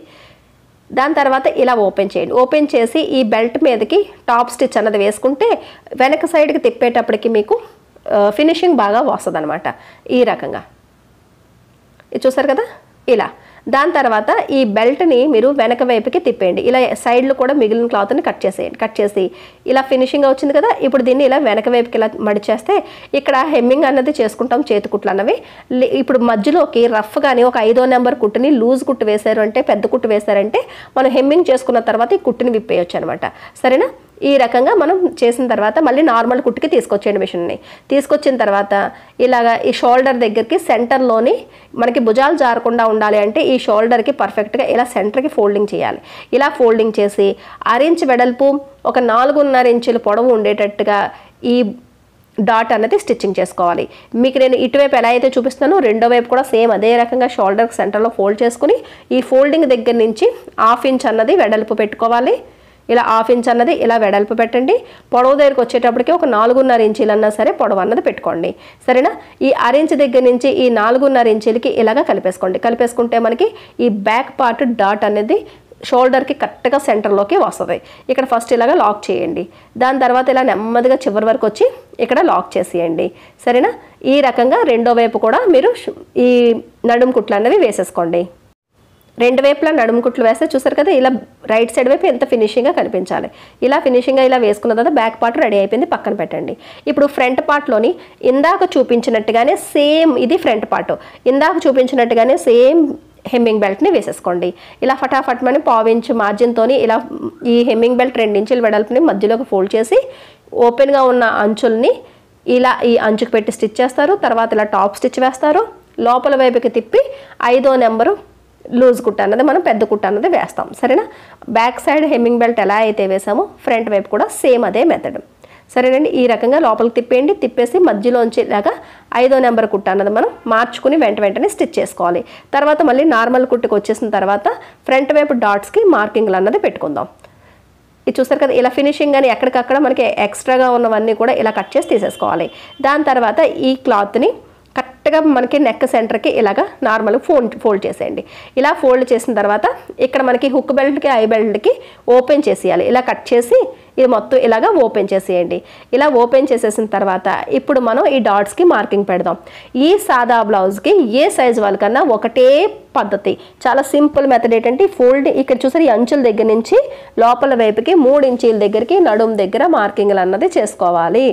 A: దాని తర్వాత ఇలా ఓపెన్ చేయండి. ఓపెన్ చేసి ఈ బెల్ట్ మీదకి టాప్ స్టిచ్ అన్నది వేసుకుంటే వెనక సైడ్కి తిప్పేటప్పటికి మీకు ఫినిషింగ్ బాగా వస్తుంది అనమాట. ఈ రకంగా ఇది చూసారు కదా ఇలా. దాని తర్వాత ఈ బెల్ట్ని మీరు వెనక వైపుకి తిప్పేయండి. ఇలా సైడ్లు కూడా మిగిలిన క్లాత్ని కట్ చేసేయండి. కట్ చేసి ఇలా ఫినిషింగ్ వచ్చింది కదా, ఇప్పుడు దీన్ని ఇలా వెనక వైపుకి ఇలా మడిచేస్తే ఇక్కడ హెమ్మింగ్ అన్నది చేసుకుంటాం చేతి కుట్లు అన్నవి. ఇప్పుడు మధ్యలోకి రఫ్ కానీ ఒక ఐదో నెంబర్ కుట్టుని లూజ్ కుట్టు వేశారు అంటే పెద్ద కుట్టు వేశారంటే మనం హెమ్మింగ్ చేసుకున్న తర్వాత ఈ కుట్టుని విప్పేయచ్చు అనమాట. సరేనా, ఈ రకంగా మనం చేసిన తర్వాత మళ్ళీ నార్మల్ కుట్టుకి తీసుకొచ్చేయండి మిషన్ని. తీసుకొచ్చిన తర్వాత ఇలాగా ఈ షోల్డర్ దగ్గరికి సెంటర్లోని మనకి భుజాలు జారకుండా ఉండాలి అంటే ఈ షోల్డర్కి పర్ఫెక్ట్గా ఇలా సెంటర్కి ఫోల్డింగ్ చేయాలి. ఇలా ఫోల్డింగ్ చేసి అరించ్ వెడల్పు ఒక నాలుగున్నర ఇంచుల పొడవు ఉండేటట్టుగా ఈ డాట్ అనేది స్టిచ్చింగ్ చేసుకోవాలి. మీకు నేను ఇటువైపు ఎలా అయితే చూపిస్తానో రెండో వైపు కూడా సేమ్ అదే రకంగా షోల్డర్ సెంటర్లో ఫోల్డ్ చేసుకుని ఈ ఫోల్డింగ్ దగ్గర నుంచి హాఫ్ ఇంచ్ అన్నది వెడల్పు పెట్టుకోవాలి. ఇలా హాఫ్ ఇంచ్ అన్నది ఇలా వెడల్పు పెట్టండి. పొడవు దగ్గరికి వచ్చేటప్పటికి ఒక నాలుగున్నర ఇంచీలన్నా సరే పొడవు అన్నది పెట్టుకోండి. సరేనా? ఈ అరించ్ దగ్గర నుంచి ఈ నాలుగున్నర ఇంచీలకి ఇలాగా కలిపేసుకోండి. కలిపేసుకుంటే మనకి ఈ బ్యాక్ పార్ట్ డాట్ అనేది షోల్డర్కి కరెక్ట్గా సెంటర్లోకి వస్తుంది. ఇక్కడ ఫస్ట్ ఇలాగా లాక్ చేయండి. దాని తర్వాత ఇలా నెమ్మదిగా చివరి వరకు వచ్చి ఇక్కడ లాక్ చేసేయండి. సరేనా? ఈ రకంగా రెండో వైపు కూడా మీరు ఈ నడుము కుట్లు అనేవి వేసేసుకోండి. రెండు వైపులా నడుము కుట్లు వేస్తే చూసారు కదా, ఇలా రైట్ సైడ్ వైపు ఎంత ఫినిషింగ్గా కనిపించాలి. ఇలా ఫినిషింగ్గా ఇలా వేసుకున్న తర్వాత బ్యాక్ పార్ట్ రెడీ అయిపోయింది, పక్కన పెట్టండి. ఇప్పుడు ఫ్రంట్ పార్ట్లోని ఇందాక చూపించినట్టుగానే సేమ్ ఇది ఫ్రంట్ పార్ట్, ఇందాక చూపించినట్టుగానే సేమ్ హెమ్మింగ్ బెల్ట్ని వేసేసుకోండి. ఇలా ఫటాఫట్ మని పావించు మార్జిన్తో ఇలా ఈ హెమ్మింగ్ బెల్ట్ రెండు ఇంచుల వెడల్పుని మధ్యలోకి ఫోల్డ్ చేసి ఓపెన్గా ఉన్న అంచుల్ని ఇలా ఈ అంచుకు పెట్టి స్టిచ్ చేస్తారు. తర్వాత ఇలా టాప్ స్టిచ్ వేస్తారు. లోపల వైపుకి తిప్పి ఐదో నెంబరు లూజ్ కుట్ట అన్నది మనం పెద్ద కుట్ట అన్నది వేస్తాం. సరేనా? బ్యాక్ సైడ్ హెమ్మింగ్ బెల్ట్ ఎలా అయితే వేసామో ఫ్రంట్ వైపు కూడా సేమ్ అదే మెథడ్. సరేనండి? ఈ రకంగా లోపలికి తిప్పేయండి. తిప్పేసి మధ్యలోంచి ఇలాగా ఐదో నెంబర్ కుట్ట అన్నది మనం మార్చుకుని వెంట వెంటనే స్టిచ్ చేసుకోవాలి. తర్వాత మళ్ళీ నార్మల్ కుట్టుకు వచ్చేసిన తర్వాత ఫ్రంట్ వైపు డాట్స్కి మార్కింగ్లు అన్నది పెట్టుకుందాం. ఇది చూసారు కదా, ఇలా ఫినిషింగ్ అని ఎక్కడికక్కడ మనకి ఎక్స్ట్రాగా ఉన్నవన్నీ కూడా ఇలా కట్ చేసి తీసేసుకోవాలి. దాని తర్వాత ఈ క్లాత్ని కరెక్ట్గా మనకి నెక్ సెంటర్కి ఇలాగా నార్మల్ ఫోల్డ్ ఫోల్డ్ చేసేయండి. ఇలా ఫోల్డ్ చేసిన తర్వాత ఇక్కడ మనకి హుక్ బెల్ట్కి ఐ బెల్ట్కి ఓపెన్ చేసేయాలి. ఇలా కట్ చేసి ఇది మొత్తం ఇలాగా ఓపెన్ చేసేయండి. ఇలా ఓపెన్ చేసేసిన తర్వాత ఇప్పుడు మనం ఈ డాట్స్కి మార్కింగ్ పెడదాం. ఈ సాదా బ్లౌజ్కి ఏ సైజు వాళ్ళకన్నా ఒకటే పద్ధతి, చాలా సింపుల్ మెథడ్ ఏంటంటే ఫోల్డ్ ఇక్కడ చూసారు ఈ అంచుల దగ్గర నుంచి లోపల వైపుకి మూడు ఇంచీల దగ్గరికి నడుము దగ్గర మార్కింగ్లు అన్నది చేసుకోవాలి.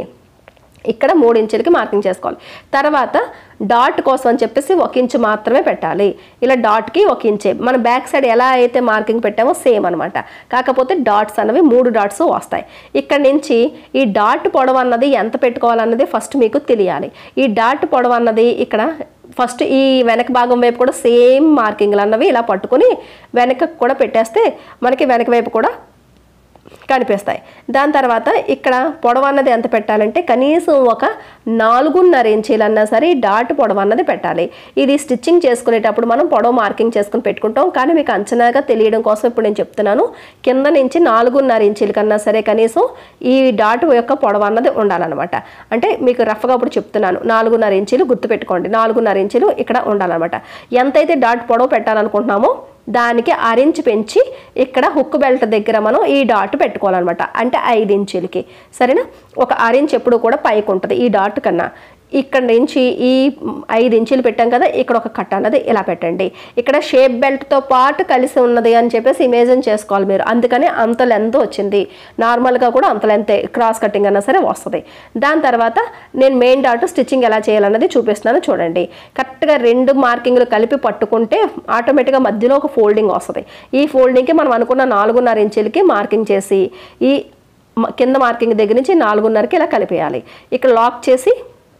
A: ఇక్కడ మూడు ఇంచులకి మార్కింగ్ చేసుకోవాలి. తర్వాత డాట్ కోసం అని చెప్పేసి ఒక ఇంచు మాత్రమే పెట్టాలి. ఇలా డాట్కి ఒక ఇంచే, మన బ్యాక్ సైడ్ ఎలా అయితే మార్కింగ్ పెట్టామో సేమ్ అనమాట. కాకపోతే డాట్స్ అనేవి మూడు డాట్స్ వస్తాయి. ఇక్కడ నుంచి ఈ డాట్ పొడవు అన్నది ఎంత పెట్టుకోవాలన్నది ఫస్ట్ మీకు తెలియాలి. ఈ డాట్ పొడవు అన్నది ఇక్కడ ఫస్ట్ ఈ వెనక భాగం వైపు కూడా సేమ్ మార్కింగ్లు అన్నవి ఇలా పట్టుకొని వెనక కూడా పెట్టేస్తే మనకి వెనక వైపు కూడా కనిపిస్తాయి. దాని తర్వాత ఇక్కడ పొడవు అన్నది ఎంత పెట్టాలంటే కనీసం ఒక నాలుగున్నర ఇంచీలన్నా సరే డాట్ పొడవు అన్నది పెట్టాలి. ఇది స్టిచ్చింగ్ చేసుకునేటప్పుడు మనం పొడవు మార్కింగ్ చేసుకుని పెట్టుకుంటాం, కానీ మీకు అంచనాగా తెలియడం కోసం ఇప్పుడు నేను చెప్తున్నాను. కింద నుంచి నాలుగున్నర ఇంచీల కన్నా సరే కనీసం ఈ డాట్ యొక్క పొడవు అన్నది ఉండాలన్నమాట. అంటే మీకు రఫ్గా ఇప్పుడు చెప్తున్నాను, నాలుగున్నర ఇంచీలు గుర్తుపెట్టుకోండి, నాలుగున్నర ఇంచీలు ఇక్కడ ఉండాలన్నమాట. ఎంతైతే డాట్ పొడవు పెట్టాలనుకుంటున్నామో దానికి అరించ్ పెంచి ఇక్కడ హుక్ బెల్ట్ దగ్గర మనం ఈ డాట్ పెట్టుకోవాలన్నమాట. అంటే ఐదు ఇంచులకి. సరేనా? ఒక అరించ్ ఎప్పుడు కూడా పైకి ఉంటుంది ఈ డాట్ కన్నా. ఇక్కడ నుంచి ఈ ఐదు ఇంచులు పెట్టాం కదా, ఇక్కడ ఒక కట్ అన్నది ఇలా పెట్టండి. ఇక్కడ షేప్ బెల్ట్తో పాటు కలిసి ఉన్నది అని చెప్పేసి ఇమేజిన్ చేసుకోవాలి మీరు. అందుకని అంత లెంత్ వచ్చింది. నార్మల్గా కూడా అంత లెంతే, క్రాస్ కటింగ్ అన్నా సరే వస్తుంది. దాని తర్వాత నేను మెయిన్ డాట్ స్టిచ్చింగ్ ఎలా చేయాలన్నది చూపిస్తున్నాను చూడండి. కరెక్ట్గా రెండు మార్కింగ్లు కలిపి పట్టుకుంటే ఆటోమేటిక్గా మధ్యలో ఒక ఫోల్డింగ్ వస్తుంది. ఈ ఫోల్డింగ్కి మనం అనుకున్న నాలుగున్నర ఇంచులకి మార్కింగ్ చేసి ఈ కింద మార్కింగ్ దగ్గర నుంచి నాలుగున్నరకి ఇలా కలిపేయాలి. ఇక్కడ లాక్ చేసి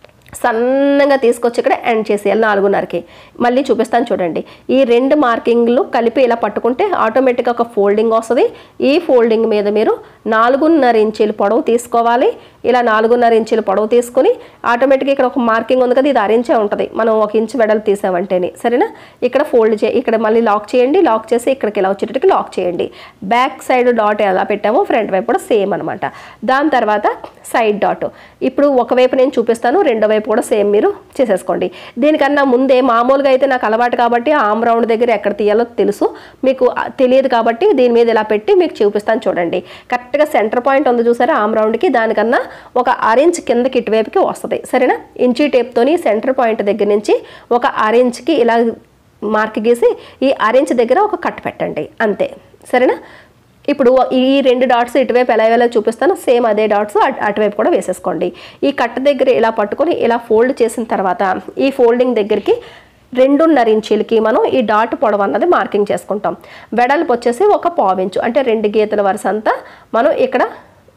A: సన్నగా తీసుకొచ్చి ఇక్కడ ఎండ్ చేసేయాలి నాలుగున్నరకి. మళ్ళీ చూపిస్తాను చూడండి. ఈ రెండు మార్కింగ్లు కలిపి ఇలా పట్టుకుంటే ఆటోమేటిక్గా ఒక ఫోల్డింగ్ వస్తుంది. ఈ ఫోల్డింగ్ మీద మీరు నాలుగున్నర ఇంచీలు పొడవు తీసుకోవాలి. ఇలా నాలుగున్నర ఇంచీలు పొడవు తీసుకొని ఆటోమేటిక్గా ఇక్కడ ఒక మార్కింగ్ ఉంది కదా, ఇది అరించే ఉంటుంది మనం ఒక ఇంచు వెడల్పు తీసామంటేనే. సరేనా? ఇక్కడ ఫోల్డ్ చే ఇక్కడ మళ్ళీ లాక్ చేయండి. లాక్ చేసి ఇక్కడికి ఇలా వచ్చేటట్టుకి లాక్ చేయండి. బ్యాక్ సైడ్ డాట్ ఎలా పెట్టామో ఫ్రంట్ వైపు కూడా సేమ్ అనమాట. దాని తర్వాత సైడ్ డాట్ ఇప్పుడు ఒకవైపు నేను చూపిస్తాను, రెండో వైపు కూడా సేమ్ మీరు చేసేసుకోండి. దీనికన్నా ముందే మామూలుగా అయితే నాకు అలవాటు కాబట్టి ఆమ్ రౌండ్ దగ్గర ఎక్కడ తీయాలో తెలుసు, మీకు తెలియదు కాబట్టి దీని మీద ఇలా పెట్టి మీకు చూపిస్తాను చూడండి. కరెక్ట్గా సెంటర్ పాయింట్ ఉంది చూసారా ఆమ్ రౌండ్కి, దానికన్నా ఒక అరెంజ్ కిందకి ఇటువైపుకి వస్తుంది. సరేనా? ఇంచీ టేప్తోని సెంటర్ పాయింట్ దగ్గర నుంచి ఒక అరెంజ్కి ఇలా మార్క్ గీసి ఈ అరెంజ్ దగ్గర ఒక కట్ పెట్టండి అంతే. సరేనా? ఇప్పుడు ఈ రెండు డాట్స్ ఇటువైపు ఎలా ఎలా చూపిస్తానో సేమ్ అదే డాట్స్ అటువైపు కూడా వేసేసుకోండి. ఈ కట్ దగ్గర ఇలా పట్టుకొని ఇలా ఫోల్డ్ చేసిన తర్వాత ఈ ఫోల్డింగ్ దగ్గరికి రెండున్నర ఇంచీలకి మనం ఈ డాట్ పొడవు అన్నది మార్కింగ్ చేసుకుంటాం. వెడల్పు వచ్చేసి ఒక పావించు అంటే రెండు గీతల వరుస అంతా మనం ఇక్కడ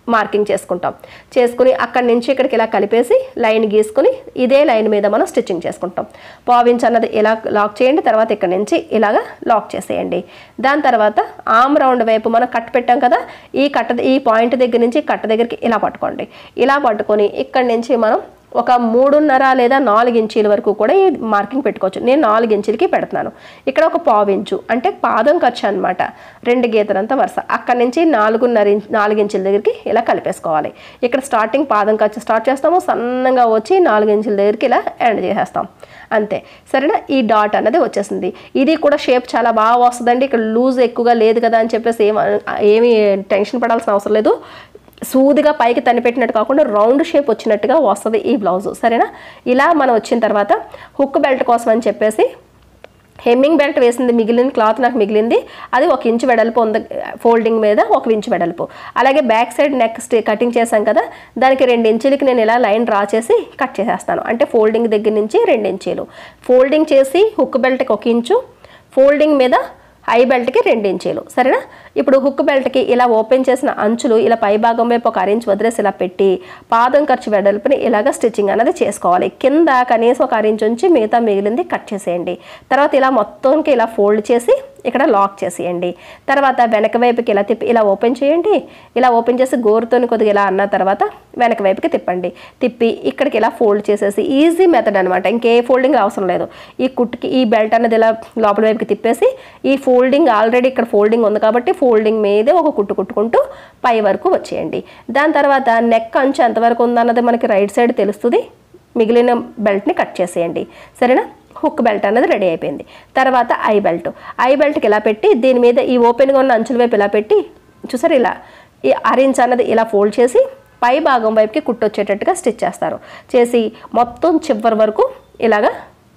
A: మార్కింగ్ చేసుకుంటాం. చేసుకుని అక్కడి నుంచి ఇక్కడికి ఇలా కలిపేసి లైన్ గీసుకుని ఇదే లైన్ మీద మనం స్టిచ్చింగ్ చేసుకుంటాం. పావించ్ అన్నది ఇలా లాక్ చేయండి. తర్వాత ఇక్కడ నుంచి ఇలాగా లాక్ చేసేయండి. దాని తర్వాత ఆమ్ రౌండ్ వైపు మనం కట్ పెట్టాం కదా, ఈ కట్ ఈ పాయింట్ దగ్గర నుంచి కట్ దగ్గరికి ఇలా పట్టుకోండి. ఇలా పట్టుకొని ఇక్కడి నుంచి మనం ఒక మూడున్నర లేదా నాలుగు ఇంచీల వరకు కూడా ఈ మార్కింగ్ పెట్టుకోవచ్చు. నేను నాలుగు ఇంచులకి పెడుతున్నాను. ఇక్కడ ఒక పావు ఇంచు అంటే పాదం ఖర్చు అనమాట, రెండు గీతలంతా వరుస. అక్కడి నుంచి నాలుగున్నర ఇంచు నాలుగు ఇంచుల దగ్గరికి ఇలా కలిపేసుకోవాలి. ఇక్కడ స్టార్టింగ్ పాదం ఖర్చు స్టార్ట్ చేస్తాము, సన్నగా వచ్చి నాలుగు ఇంచుల దగ్గరికి ఇలా ఎండ్ చేసేస్తాం. అంతే, సరేనా? ఈ డాట్ అన్నది వచ్చేసింది. ఇది కూడా షేప్ చాలా బాగా వస్తుందండి. ఇక్కడ లూజ్ ఎక్కువగా లేదు కదా అని చెప్పేసి ఏం ఏమీ టెన్షన్ పడాల్సిన అవసరం లేదు. సూదిగా పైకి తనిపెట్టినట్టు కాకుండా రౌండ్ షేప్ వచ్చినట్టుగా వస్తుంది ఈ బ్లౌజు, సరేనా? ఇలా మనం వచ్చిన తర్వాత హుక్ బెల్ట్ కోసం అని చెప్పేసి హెమ్మింగ్ బెల్ట్ వేసింది, మిగిలిన క్లాత్ నాకు మిగిలింది, అది ఒక ఇంచు వెడల్పు ఉంది ఫోల్డింగ్ మీద, ఒక ఇంచు వెడల్పు. అలాగే బ్యాక్ సైడ్ నెక్ కటింగ్ చేశాం కదా, దానికి రెండు ఇంచులకి నేను ఇలా లైన్ డ్రా చేసి కట్ చేసేస్తాను. అంటే ఫోల్డింగ్ దగ్గర నుంచి రెండు ఇంచీలు ఫోల్డింగ్ చేసి హుక్ బెల్ట్కి ఒక ఇంచు, ఫోల్డింగ్ మీద ఐ బెల్ట్కి రెండు ఇంచీలు, సరేనా? ఇప్పుడు హుక్ బెల్ట్కి ఇలా ఓపెన్ చేసిన అంచులు ఇలా పై భాగం వైపు ఒక అరించ్ వదిలేసి ఇలా పెట్టి పాదం ఖర్చు వెడల్పుని ఇలాగ స్టిచ్చింగ్ అనేది చేసుకోవాలి. కింద కనీసం ఒక అరించ్ ఉంచి మిగతా మిగిలింది కట్ చేసేయండి. తర్వాత ఇలా మొత్తానికి ఇలా ఫోల్డ్ చేసి ఇక్కడ లాక్ చేసేయండి. తర్వాత వెనక వైపుకి ఇలా తిప్పి ఇలా ఓపెన్ చేయండి. ఇలా ఓపెన్ చేసి గోరుతోని కొద్దిగా ఇలా అన్న తర్వాత వెనక వైపుకి తిప్పండి. తిప్పి ఇక్కడికి ఇలా ఫోల్డ్ చేసేసి ఈజీ మెథడ్ అనమాట, ఇంకే ఫోల్డింగ్ అవసరం లేదు. ఈ కుట్టుకి ఈ బెల్ట్ అనేది ఇలా లోపల వైపుకి తిప్పేసి ఈ ఫోల్డింగ్ ఆల్రెడీ ఇక్కడ ఫోల్డింగ్ ఉంది కాబట్టి ఫోల్డింగ్ మీదే ఒక కుట్టు కుట్టుకుంటూ పై వరకు వచ్చేయండి. దాని తర్వాత నెక్ అంచు ఎంతవరకు ఉందన్నది మనకి రైట్ సైడ్ తెలుస్తుంది. మిగిలిన బెల్ట్ని కట్ చేసేయండి, సరేనా? హుక్ బెల్ట్ అనేది రెడీ అయిపోయింది. తర్వాత ఐ బెల్ట్ ఐ బెల్ట్కి ఇలా పెట్టి దీని మీద ఈ ఓపెన్గా ఉన్న అంచుల వైపు ఇలా పెట్టి చూసారు, ఇలా ఈ అరించ్ అన్నది ఇలా ఫోల్డ్ చేసి పై భాగం వైపుకి కుట్టు వచ్చేటట్టుగా స్టిచ్ చేస్తారు. చేసి మొత్తం చివరి వరకు ఇలాగా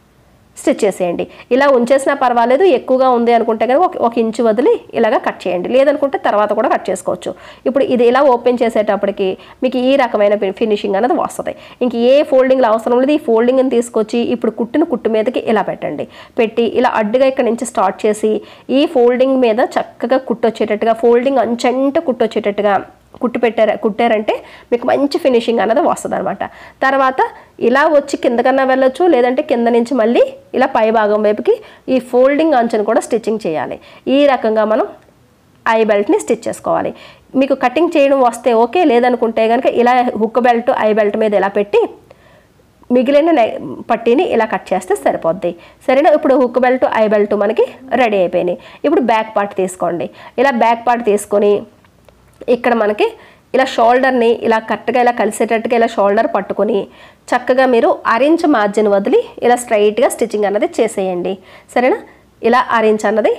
A: స్టిచ్ చేసేయండి. ఇలా ఉంచేసినా పర్వాలేదు, ఎక్కువగా ఉంది అనుకుంటే కనుక ఒక ఒక ఇంచు వదిలి ఇలాగ కట్ చేయండి, లేదనుకుంటే తర్వాత కూడా కట్ చేసుకోవచ్చు. ఇప్పుడు ఇది ఇలా ఓపెన్ చేసేటప్పటికి మీకు ఈ రకమైన ఫినిషింగ్ అనేది వస్తుంది. ఇంక ఏ ఫోల్డింగ్లో అవసరం లేదు. ఈ ఫోల్డింగ్ని తీసుకొచ్చి ఇప్పుడు కుట్టిన కుట్టు మీదకి ఇలా పెట్టండి. పెట్టి ఇలా అడ్డుగా ఇక్కడ నుంచి స్టార్ట్ చేసి ఈ ఫోల్డింగ్ మీద చక్కగా కుట్టు వచ్చేటట్టుగా, ఫోల్డింగ్ అంచంట కుట్టు వచ్చేటట్టుగా కుట్టు పెట్టారు కుట్టారంటే మీకు మంచి ఫినిషింగ్ అనేది వస్తుంది అనమాట. తర్వాత ఇలా వచ్చి కిందకన్నా వెళ్ళొచ్చు, లేదంటే కింద నుంచి మళ్ళీ ఇలా పై భాగం వైపుకి ఈ ఫోల్డింగ్ అంచును కూడా స్టిచ్చింగ్ చేయాలి. ఈ రకంగా మనం ఐ బెల్ట్ని స్టిచ్ చేసుకోవాలి. మీకు కటింగ్ చేయడం వస్తే ఓకే, లేదనుకుంటే కనుక ఇలా హుక్ బెల్ట్ ఐ బెల్ట్ మీద ఇలా పెట్టి మిగిలిన పట్టీని ఇలా కట్ చేస్తే సరిపోద్ది, సరేనా? ఇప్పుడు హుక్ బెల్ట్ ఐ బెల్ట్ మనకి రెడీ అయిపోయినాయి. ఇప్పుడు బ్యాక్ పార్ట్ తీసుకోండి. ఇలా బ్యాక్ పార్ట్ తీసుకొని ఇక్కడ మనకి ఇలా షోల్డర్ని ఇలా కరెక్ట్గా ఇలా కలిసేటట్టుగా ఇలా షోల్డర్ పట్టుకొని చక్కగా మీరు అరించ్ మార్జిన్ వదిలి ఇలా స్ట్రైట్గా స్టిచ్చింగ్ అన్నది చేసేయండి, సరేనా? ఇలా అరించ్ అన్నది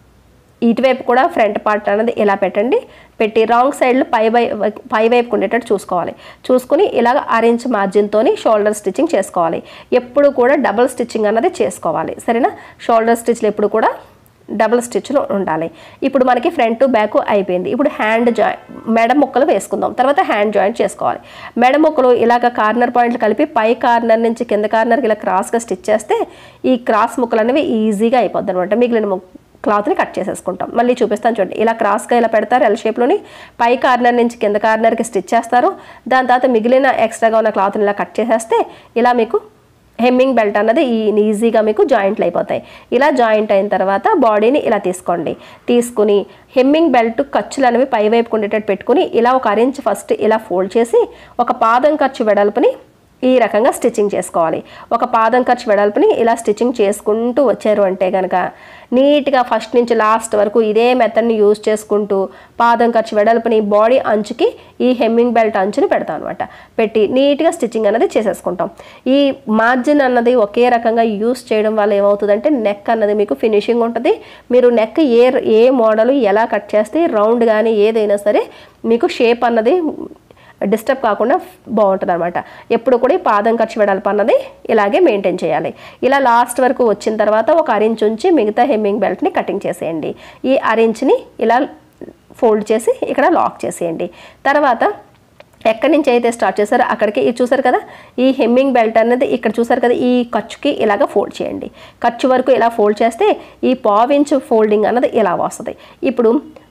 A: ఇటువైపు కూడా ఫ్రంట్ పార్ట్ అన్నది ఇలా పెట్టండి. పెట్టి రాంగ్ సైడ్లో పై వై పై వైపు ఉండేటట్టు చూసుకోవాలి. చూసుకుని ఇలాగ అరించ్ మార్జిన్తో షోల్డర్ స్టిచ్చింగ్ చేసుకోవాలి. ఎప్పుడు కూడా డబుల్ స్టిచ్చింగ్ అన్నది చేసుకోవాలి, సరేనా? షోల్డర్ స్టిచ్లు ఎప్పుడు కూడా డబుల్ స్టిచ్లో ఉండాలి. ఇప్పుడు మనకి ఫ్రంట్ బ్యాక్ అయిపోయింది. ఇప్పుడు హ్యాండ్ జాయింట్ మెడ ముక్కలు వేసుకుందాం. తర్వాత హ్యాండ్ జాయింట్ చేసుకోవాలి. మెడ ముక్కలు ఇలాగ కార్నర్ పాయింట్లు కలిపి పై కార్నర్ నుంచి కింద కార్నర్కి ఇలా క్రాస్గా స్టిచ్ చేస్తే ఈ క్రాస్ ముక్కలు అనేవి ఈజీగా అయిపోద్ది అనమాట. మిగిలిన క్లాత్ని కట్ చేసేసుకుంటాం. మళ్ళీ చూపిస్తాను చూడండి. ఇలా క్రాస్గా ఇలా పెడతారు ఎల్ షేప్లోని, పై కార్నర్ నుంచి కింద కార్నర్కి స్టిచ్ చేస్తారు. దాని తర్వాత మిగిలిన ఎక్స్ట్రాగా ఉన్న క్లాత్ని ఇలా కట్ చేసేస్తే ఇలా మీకు హెమ్మింగ్ బెల్ట్ అన్నది ఈజీగా మీకు జాయింట్లు అయిపోతాయి. ఇలా జాయింట్ అయిన తర్వాత బాడీని ఇలా తీసుకోండి. తీసుకుని హెమ్మింగ్ బెల్ట్ ఖర్చులు అనేవి పై వైపు ఉండేటట్టు పెట్టుకుని ఇలా ఒక అరించ్ ఫస్ట్ ఇలా ఫోల్డ్ చేసి ఒక పాదం ఖర్చు వెడల్పుని ఈ రకంగా స్టిచ్చింగ్ చేసుకోవాలి. ఒక పాదం ఖర్చు వెడల్పుని ఇలా స్టిచ్చింగ్ చేసుకుంటూ వచ్చారు అంటే కనుక నీట్గా ఫస్ట్ నుంచి లాస్ట్ వరకు ఇదే మెథడ్ని యూజ్ చేసుకుంటూ పాదం ఖర్చు వెడల్పుని బాడీ అంచుకి ఈ హెమ్మింగ్ బెల్ట్ అంచుని పెడతాం అనమాట. పెట్టి నీట్గా స్టిచ్చింగ్ అనేది చేసేసుకుంటాం. ఈ మార్జిన్ అన్నది ఒకే రకంగా యూజ్ చేయడం వల్ల ఏమవుతుందంటే నెక్ అన్నది మీకు ఫినిషింగ్ ఉంటుంది. మీరు నెక్ ఏ ఏ మోడల్ ఎలా కట్ చేస్తే రౌండ్ కానీ ఏదైనా సరే మీకు షేప్ అన్నది డిస్టర్బ్ కాకుండా బాగుంటుంది అనమాట. ఎప్పుడు కూడా ఈ పాదం ఖర్చు వెడల్పు అన్నది ఇలాగే మెయింటైన్ చేయాలి. ఇలా లాస్ట్ వరకు వచ్చిన తర్వాత ఒక అరించ్ ఉంచి మిగతా హెమ్మింగ్ బెల్ట్ని కటింగ్ చేసేయండి. ఈ అరించ్ని ఇలా ఫోల్డ్ చేసి ఇక్కడ లాక్ చేసేయండి. తర్వాత ఎక్కడి నుంచి అయితే స్టార్ట్ చేశారో అక్కడికి ఇది చూసారు కదా, ఈ హెమ్మింగ్ బెల్ట్ అనేది ఇక్కడ చూసారు కదా, ఈ ఖర్చుకి ఇలాగ ఫోల్డ్ చేయండి. ఖర్చు వరకు ఇలా ఫోల్డ్ చేస్తే ఈ పావించు ఫోల్డింగ్ అన్నది ఇలా వస్తుంది. ఇప్పుడు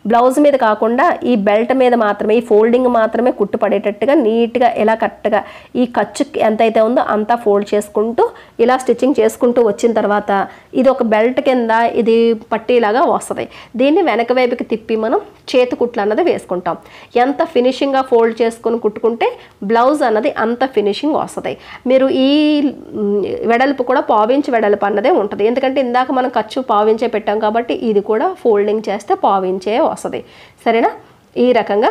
A: బ్లౌజ్ మీద కాకుండా ఈ బెల్ట్ మీద మాత్రమే, ఈ ఫోల్డింగ్ మాత్రమే కుట్టు పడేటట్టుగా నీట్గా ఇలా కరెక్ట్గా ఈ ఖర్చు ఎంతైతే ఉందో అంతా ఫోల్డ్ చేసుకుంటూ ఇలా స్టిచ్చింగ్ చేసుకుంటూ వచ్చిన తర్వాత ఇది ఒక బెల్ట్ కింద ఇది పట్టీలాగా వస్తుంది. దీన్ని వెనక వైపుకి తిప్పి మనం చేతి కుట్లు అన్నది వేసుకుంటాం. ఎంత ఫినిషింగ్గా ఫోల్డ్ చేసుకుని కుట్టుకుంటే బ్లౌజ్ అన్నది అంత ఫినిషింగ్ వస్తుంది. మీరు ఈ వెడల్పు కూడా పావించి వెడల్పు అన్నదే ఉంటుంది. ఎందుకంటే ఇందాక మనం ఖర్చు పావించే పెట్టాం కాబట్టి ఇది కూడా ఫోల్డింగ్ చేస్తే పావించే వస్తుంది. సరేనా? ఈ రకంగా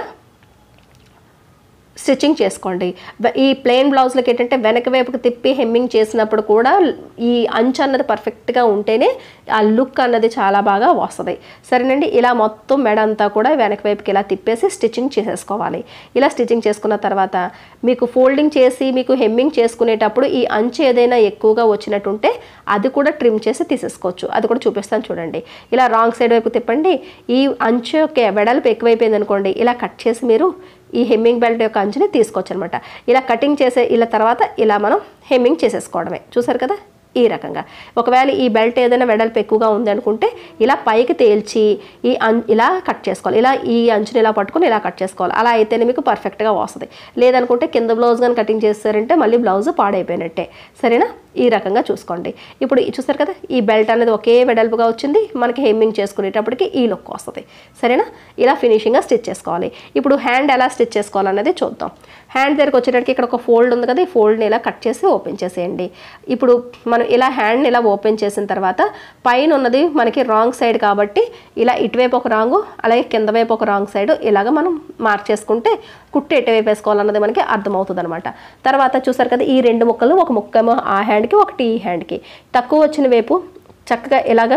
A: స్టిచ్చింగ్ చేసుకోండి. ఈ ప్లెయిన్ బ్లౌజ్లకి ఏంటంటే వెనక వైపుకి తిప్పి హెమ్మింగ్ చేసినప్పుడు కూడా ఈ అంచు అన్నది పర్ఫెక్ట్గా ఉంటేనే ఆ లుక్ అన్నది చాలా బాగా వస్తుంది. సరేనండి? ఇలా మొత్తం మెడ అంతా కూడా వెనక వైపుకి ఇలా తిప్పేసి స్టిచ్చింగ్ చేసేసుకోవాలి. ఇలా స్టిచ్చింగ్ చేసుకున్న తర్వాత మీకు ఫోల్డింగ్ చేసి మీకు హెమ్మింగ్ చేసుకునేటప్పుడు ఈ అంచు ఏదైనా ఎక్కువగా వచ్చినట్టుంటే అది కూడా ట్రిమ్ చేసి తీసేసుకోవచ్చు. అది కూడా చూపిస్తాను చూడండి. ఇలా రాంగ్ సైడ్ వైపు తిప్పండి. ఈ అంచు వెడల్పు ఎక్కువైపోయింది అనుకోండి, ఇలా కట్ చేసి మీరు ఈ హెమ్మింగ్ బెల్ట్ యొక్క అంచుని తీసుకోవచ్చు అనమాట. ఇలా కటింగ్ చేసే ఇలా తర్వాత ఇలా మనం హెమ్మింగ్ చేసేసుకోవడమే. చూసారు కదా? ఈ రకంగా ఒకవేళ ఈ బెల్ట్ ఏదైనా వెడల్పు ఎక్కువగా ఉంది అనుకుంటే ఇలా పైకి తేల్చి ఈ అం ఇలా కట్ చేసుకోవాలి. ఇలా ఈ అంచుని ఇలా పట్టుకుని ఇలా కట్ చేసుకోవాలి. అలా అయితేనే మీకు పర్ఫెక్ట్గా వస్తుంది. లేదనుకుంటే కింద బ్లౌజ్ కానీ కటింగ్ చేస్తారంటే మళ్ళీ బ్లౌజ్ పాడైపోయినట్టే. సరేనా? ఈ రకంగా చూసుకోండి. ఇప్పుడు చూస్తారు కదా, ఈ బెల్ట్ అనేది ఒకే వెడల్పుగా వచ్చింది. మనకి హెమ్మింగ్ చేసుకునేటప్పటికి ఈ లుక్ వస్తుంది. సరేనా? ఇలా ఫినిషింగ్గా స్టిచ్ చేసుకోవాలి. ఇప్పుడు హ్యాండ్ ఎలా స్టిచ్ చేసుకోవాలన్నది చూద్దాం. హ్యాండ్ దగ్గరకు వచ్చేటప్పటికి ఇక్కడ ఒక ఫోల్డ్ ఉంది కదా, ఈ ఫోల్డ్ని ఇలా కట్ చేసి ఓపెన్ చేసేయండి. ఇప్పుడు మనం ఇలా హ్యాండ్ని ఇలా ఓపెన్ చేసిన తర్వాత పైన ఉన్నది మనకి రాంగ్ సైడ్ కాబట్టి ఇలా ఇటువైపు ఒక రాంగు, అలాగే కింద వైపు ఒక రాంగ్ సైడ్ ఇలాగ మనం మార్క్ చేసుకుంటే కుట్టు ఎటువైపు వేసుకోవాలన్నది మనకి అర్థమవుతుంది అనమాట. తర్వాత చూసారు కదా, ఈ రెండు ముక్కలు, ఒక ముక్కేమో ఆ హ్యాండ్కి, ఒకటి ఈ హ్యాండ్కి. తక్కువ వచ్చిన వైపు చక్కగా ఇలాగా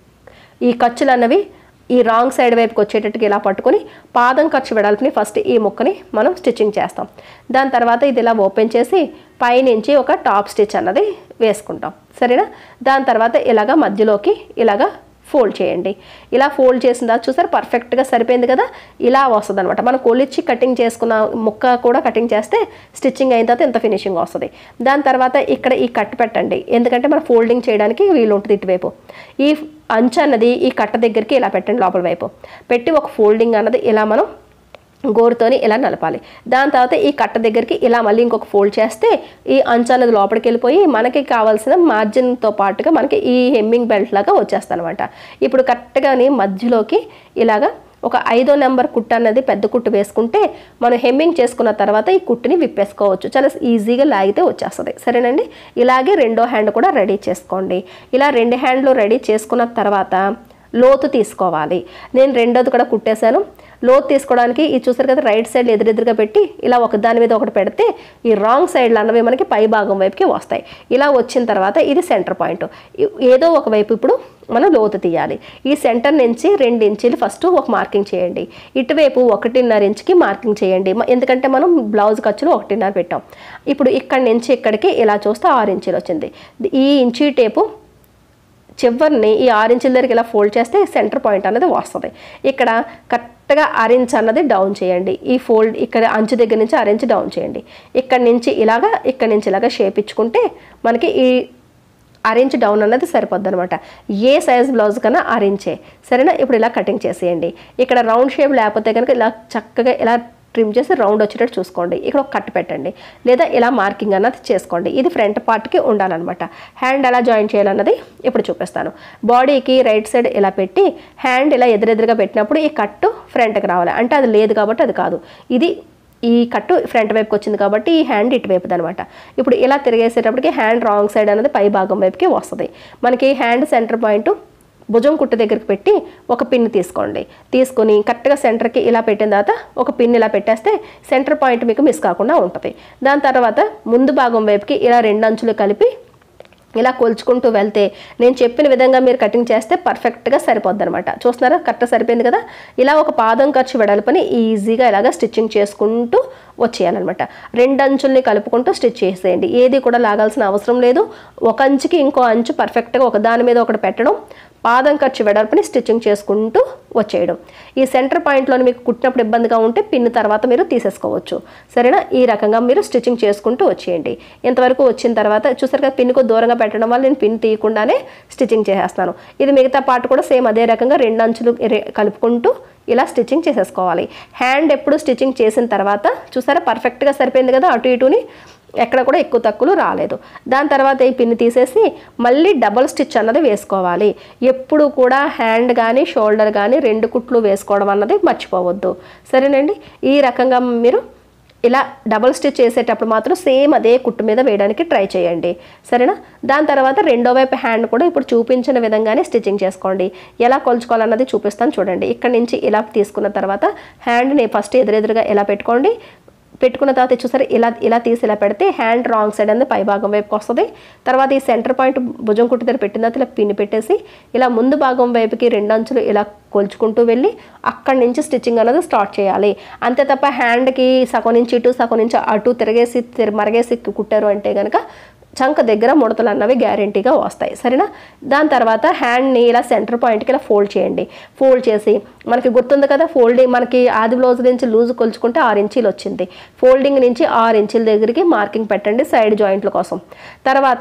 A: ఈ ఖర్చులు అన్నవి ఈ రాంగ్ సైడ్ వైపుకి వచ్చేటట్టుగా ఇలా పట్టుకొని పాదం ఖర్చు వెడల్పుని ఫస్ట్ ఈ ముక్కని మనం స్టిచ్చింగ్ చేస్తాం. దాని తర్వాత ఇది ఇలా ఓపెన్ చేసి పైనుంచి ఒక టాప్ స్టిచ్ అన్నది వేసుకుంటాం. సరేనా? దాని తర్వాత ఇలాగా మధ్యలోకి ఇలాగా ఫోల్డ్ చేయండి. ఇలా ఫోల్డ్ చేసిన తర్వాత చూసారు పర్ఫెక్ట్గా సరిపోయింది కదా, ఇలా వస్తుంది అనమాట. మనం కొలిచ్చి కటింగ్ చేసుకున్న ముక్క కూడా కటింగ్ చేస్తే స్టిచ్చింగ్ అయిన తర్వాత ఇంత ఫినిషింగ్ వస్తుంది. దాని తర్వాత ఇక్కడ ఈ కట్ పెట్టండి, ఎందుకంటే మనం ఫోల్డింగ్ చేయడానికి వీలు ఉంటుంది. ఇటువైపు ఈ అంచు అన్నది ఈ కట్ట దగ్గరికి ఇలా పెట్టండి, లోపల వైపు పెట్టి ఒక ఫోల్డింగ్ అన్నది ఇలా మనం గోరుతోని ఇలా నలపాలి. దాని తర్వాత ఈ కట్ట దగ్గరికి ఇలా మళ్ళీ ఇంకొక ఫోల్డ్ చేస్తే ఈ అంచు అనేది లోపలికి వెళ్ళిపోయి మనకి కావాల్సిన మార్జిన్తో పాటుగా మనకి ఈ హెమ్మింగ్ బెల్ట్ లాగా వచ్చేస్తుంది అనమాట. ఇప్పుడు కరెక్ట్గాని మధ్యలోకి ఇలాగా ఒక ఐదో నెంబర్ కుట్టు అన్నది పెద్ద కుట్టు వేసుకుంటే మనం హెమ్మింగ్ చేసుకున్న తర్వాత ఈ కుట్టుని విప్పేసుకోవచ్చు. చాలా ఈజీగా లాగితే వచ్చేస్తుంది. సరేనండి? ఇలాగే రెండో హ్యాండ్ కూడా రెడీ చేసుకోండి. ఇలా రెండు హ్యాండ్లు రెడీ చేసుకున్న తర్వాత లోతు తీసుకోవాలి. నేను రెండోది కూడా కుట్టేశాను. లోతు తీసుకోవడానికి ఇది చూసారు కదా, రైట్ సైడ్ ఎదురెదురుగా పెట్టి ఇలా ఒక దాని మీద ఒకటి పెడితే ఈ రాంగ్ సైడ్లు అన్నవి మనకి పై భాగం వైపుకి వస్తాయి. ఇలా వచ్చిన తర్వాత ఇది సెంటర్ పాయింట్. ఏదో ఒక వైపు ఇప్పుడు మనం లోతు తీయాలి. ఈ సెంటర్ నుంచి రెండు ఇంచీలు ఫస్ట్ ఒక మార్కింగ్ చేయండి. ఇటువైపు ఒకటిన్నర ఇంచుకి మార్కింగ్ చేయండి, ఎందుకంటే మనం బ్లౌజ్ ఖర్చులు ఒకటిన్నర పెట్టాం. ఇప్పుడు ఇక్కడి నుంచి ఇక్కడికి ఇలా చూస్తే ఆరు ఇంచీలు వచ్చింది. ఈ ఇంచీ టేపు చివరిని ఈ ఆరు ఇంచుల దగ్గరికి ఇలా ఫోల్డ్ చేస్తే సెంటర్ పాయింట్ అనేది వస్తుంది. ఇక్కడ కరెక్ట్గా ఆరెంజ్ అన్నది డౌన్ చేయండి. ఈ ఫోల్డ్ ఇక్కడ అంచు దగ్గర నుంచి ఆరెంజ్ డౌన్ చేయండి. ఇక్కడ నుంచి ఇలాగా ఇక్కడ నుంచి ఇలాగా షేప్ ఇచ్చుకుంటే మనకి ఈ ఆరెంజ్ డౌన్ అన్నది సరిపోద్ది అనమాట. ఏ సైజ్ బ్లౌజ్ కన్నా ఆరెంజే. సరేనా? ఇప్పుడు ఇలా కటింగ్ చేసేయండి. ఇక్కడ రౌండ్ షేప్ లేకపోతే కనుక ఇలా చక్కగా ఇలా ట్రిమ్ చేసి రౌండ్ వచ్చేటట్టు చూసుకోండి. ఇక్కడ ఒక కట్ పెట్టండి, లేదా ఇలా మార్కింగ్ అన్నది చేసుకోండి. ఇది ఫ్రంట్ పార్ట్కి ఉండాలన్నమాట. హ్యాండ్ ఎలా జాయిన్ చేయాలన్నది ఇప్పుడు చూపిస్తాను. బాడీకి రైట్ సైడ్ ఇలా పెట్టి హ్యాండ్ ఇలా ఎదురెదురుగా పెట్టినప్పుడు ఈ కట్టు ఫ్రంట్కి రావాలి. అంటే అది లేదు కాబట్టి అది కాదు, ఇది ఈ కట్టు ఫ్రంట్ వైపుకి వచ్చింది కాబట్టి ఈ హ్యాండ్ ఇటువైపుది అనమాట. ఇప్పుడు ఇలా తిరిగేసేటప్పటికి హ్యాండ్ రాంగ్ సైడ్ అనేది పై భాగం వైపుకి వస్తుంది. మనకి హ్యాండ్ సెంటర్ పాయింట్ భుజం కుట్టు దగ్గరికి పెట్టి ఒక పిన్ తీసుకోండి. తీసుకొని కరెక్ట్గా సెంటర్కి ఇలా పెట్టిన తర్వాత ఒక పిన్ ఇలా పెట్టేస్తే సెంటర్ పాయింట్ మీకు మిస్ కాకుండా ఉంటుంది. దాని తర్వాత ముందు భాగం వైపుకి ఇలా రెండు అంచులు కలిపి ఇలా కొలుచుకుంటూ వెళ్తే నేను చెప్పిన విధంగా మీరు కటింగ్ చేస్తే పర్ఫెక్ట్గా సరిపోద్ది అనమాట. చూస్తున్నారా? కరెక్ట్గా సరిపోయింది కదా. ఇలా ఒక పాదం ఖర్చు వెడల్పని ఈజీగా ఇలాగా స్టిచ్చింగ్ చేసుకుంటూ వచ్చేయాలన్నమాట. రెండు అంచుల్ని కలుపుకుంటూ స్టిచ్ చేసేయండి. ఏది కూడా లాగాల్సిన అవసరం లేదు. ఒక అంచుకి ఇంకో అంచు పర్ఫెక్ట్గా ఒక దాని మీద ఒకటి పెట్టడం, పాదం ఖర్చు వెడల్పుని స్టిచ్చింగ్ చేసుకుంటూ వచ్చేయడం. ఈ సెంటర్ పాయింట్లో మీకు కుట్టినప్పుడు ఇబ్బందిగా ఉంటే పిన్ తర్వాత మీరు తీసేసుకోవచ్చు. సరేనా? ఈ రకంగా మీరు స్టిచ్చింగ్ చేసుకుంటూ వచ్చేయండి. ఇంతవరకు వచ్చిన తర్వాత చూసారు కదా, పిన్కు దూరంగా పెట్టడం వల్ల నేను పిన్ తీయకుండానే స్టిచ్చింగ్ చేసేస్తాను. ఇది మిగతా పార్ట్ కూడా సేమ్ అదే రకంగా రెండు అంచులు కలుపుకుంటూ ఇలా స్టిచ్చింగ్ చేసేసుకోవాలి. హ్యాండ్ ఎప్పుడు స్టిచ్చింగ్ చేసిన తర్వాత చూసారా పర్ఫెక్ట్గా సరిపోయింది కదా, అటు ఇటుని ఎక్కడ కూడా ఎక్కువ తక్కువలు రాలేదు. దాని తర్వాత ఈ పిన్ని తీసేసి మళ్ళీ డబల్ స్టిచ్ అన్నది వేసుకోవాలి. ఎప్పుడు కూడా హ్యాండ్ కానీ షోల్డర్ కానీ రెండు కుట్లు వేసుకోవడం అన్నది మర్చిపోవద్దు, సరేనండి. ఈ రకంగా మీరు ఇలా డబల్ స్టిచ్ చేసేటప్పుడు మాత్రం సేమ్ అదే కుట్టు మీద వేయడానికి ట్రై చేయండి, సరేనా. దాని తర్వాత రెండో వైపు హ్యాండ్ కూడా ఇప్పుడు చూపించిన విధంగానే స్టిచ్చింగ్ చేసుకోండి. ఎలా కొలుచుకోవాలన్నది చూపిస్తాను చూడండి. ఇక్కడ నుంచి ఇలా తీసుకున్న తర్వాత హ్యాండ్ని ఫస్ట్ ఎదురెదురుగా ఎలా పెట్టుకోండి. పెట్టుకున్న తర్వాత చూసారు ఇలా ఇలా తీసి ఇలా పెడితే హ్యాండ్ రాంగ్ సైడ్ అనేది పై భాగం వైపుకి వస్తుంది. తర్వాత ఈ సెంటర్ పాయింట్ భుజం కుట్టు దగ్గర పెట్టిన తర్వాత ఇలా పిన్ని పెట్టేసి ఇలా ముందు భాగం వైపుకి రెండు అంచులు ఇలా కొలుచుకుంటూ వెళ్ళి అక్కడి నుంచి స్టిచ్చింగ్ అనేది స్టార్ట్ చేయాలి. అంతే తప్ప హ్యాండ్కి సగం నుంచి ఇటు సగం నుంచి అటు తిరగేసి మరగేసి కుట్టారు అంటే కనుక చంక దగ్గర ముడతలు అన్నవి గ్యారెంటీగా వస్తాయి, సరేనా. దాని తర్వాత హ్యాండ్ని ఇలా సెంటర్ పాయింట్కి ఇలా ఫోల్డ్ చేయండి. ఫోల్డ్ చేసి మనకి గుర్తుంది కదా ఫోల్డింగ్ మనకి ఆది బ్లౌజ్ నుంచి లూజ్ కొలుచుకుంటే ఆరు ఇంచీలు వచ్చింది. ఫోల్డింగ్ నుంచి ఆరు ఇంచుల దగ్గరికి మార్కింగ్ పెట్టండి సైడ్ జాయింట్ల కోసం. తర్వాత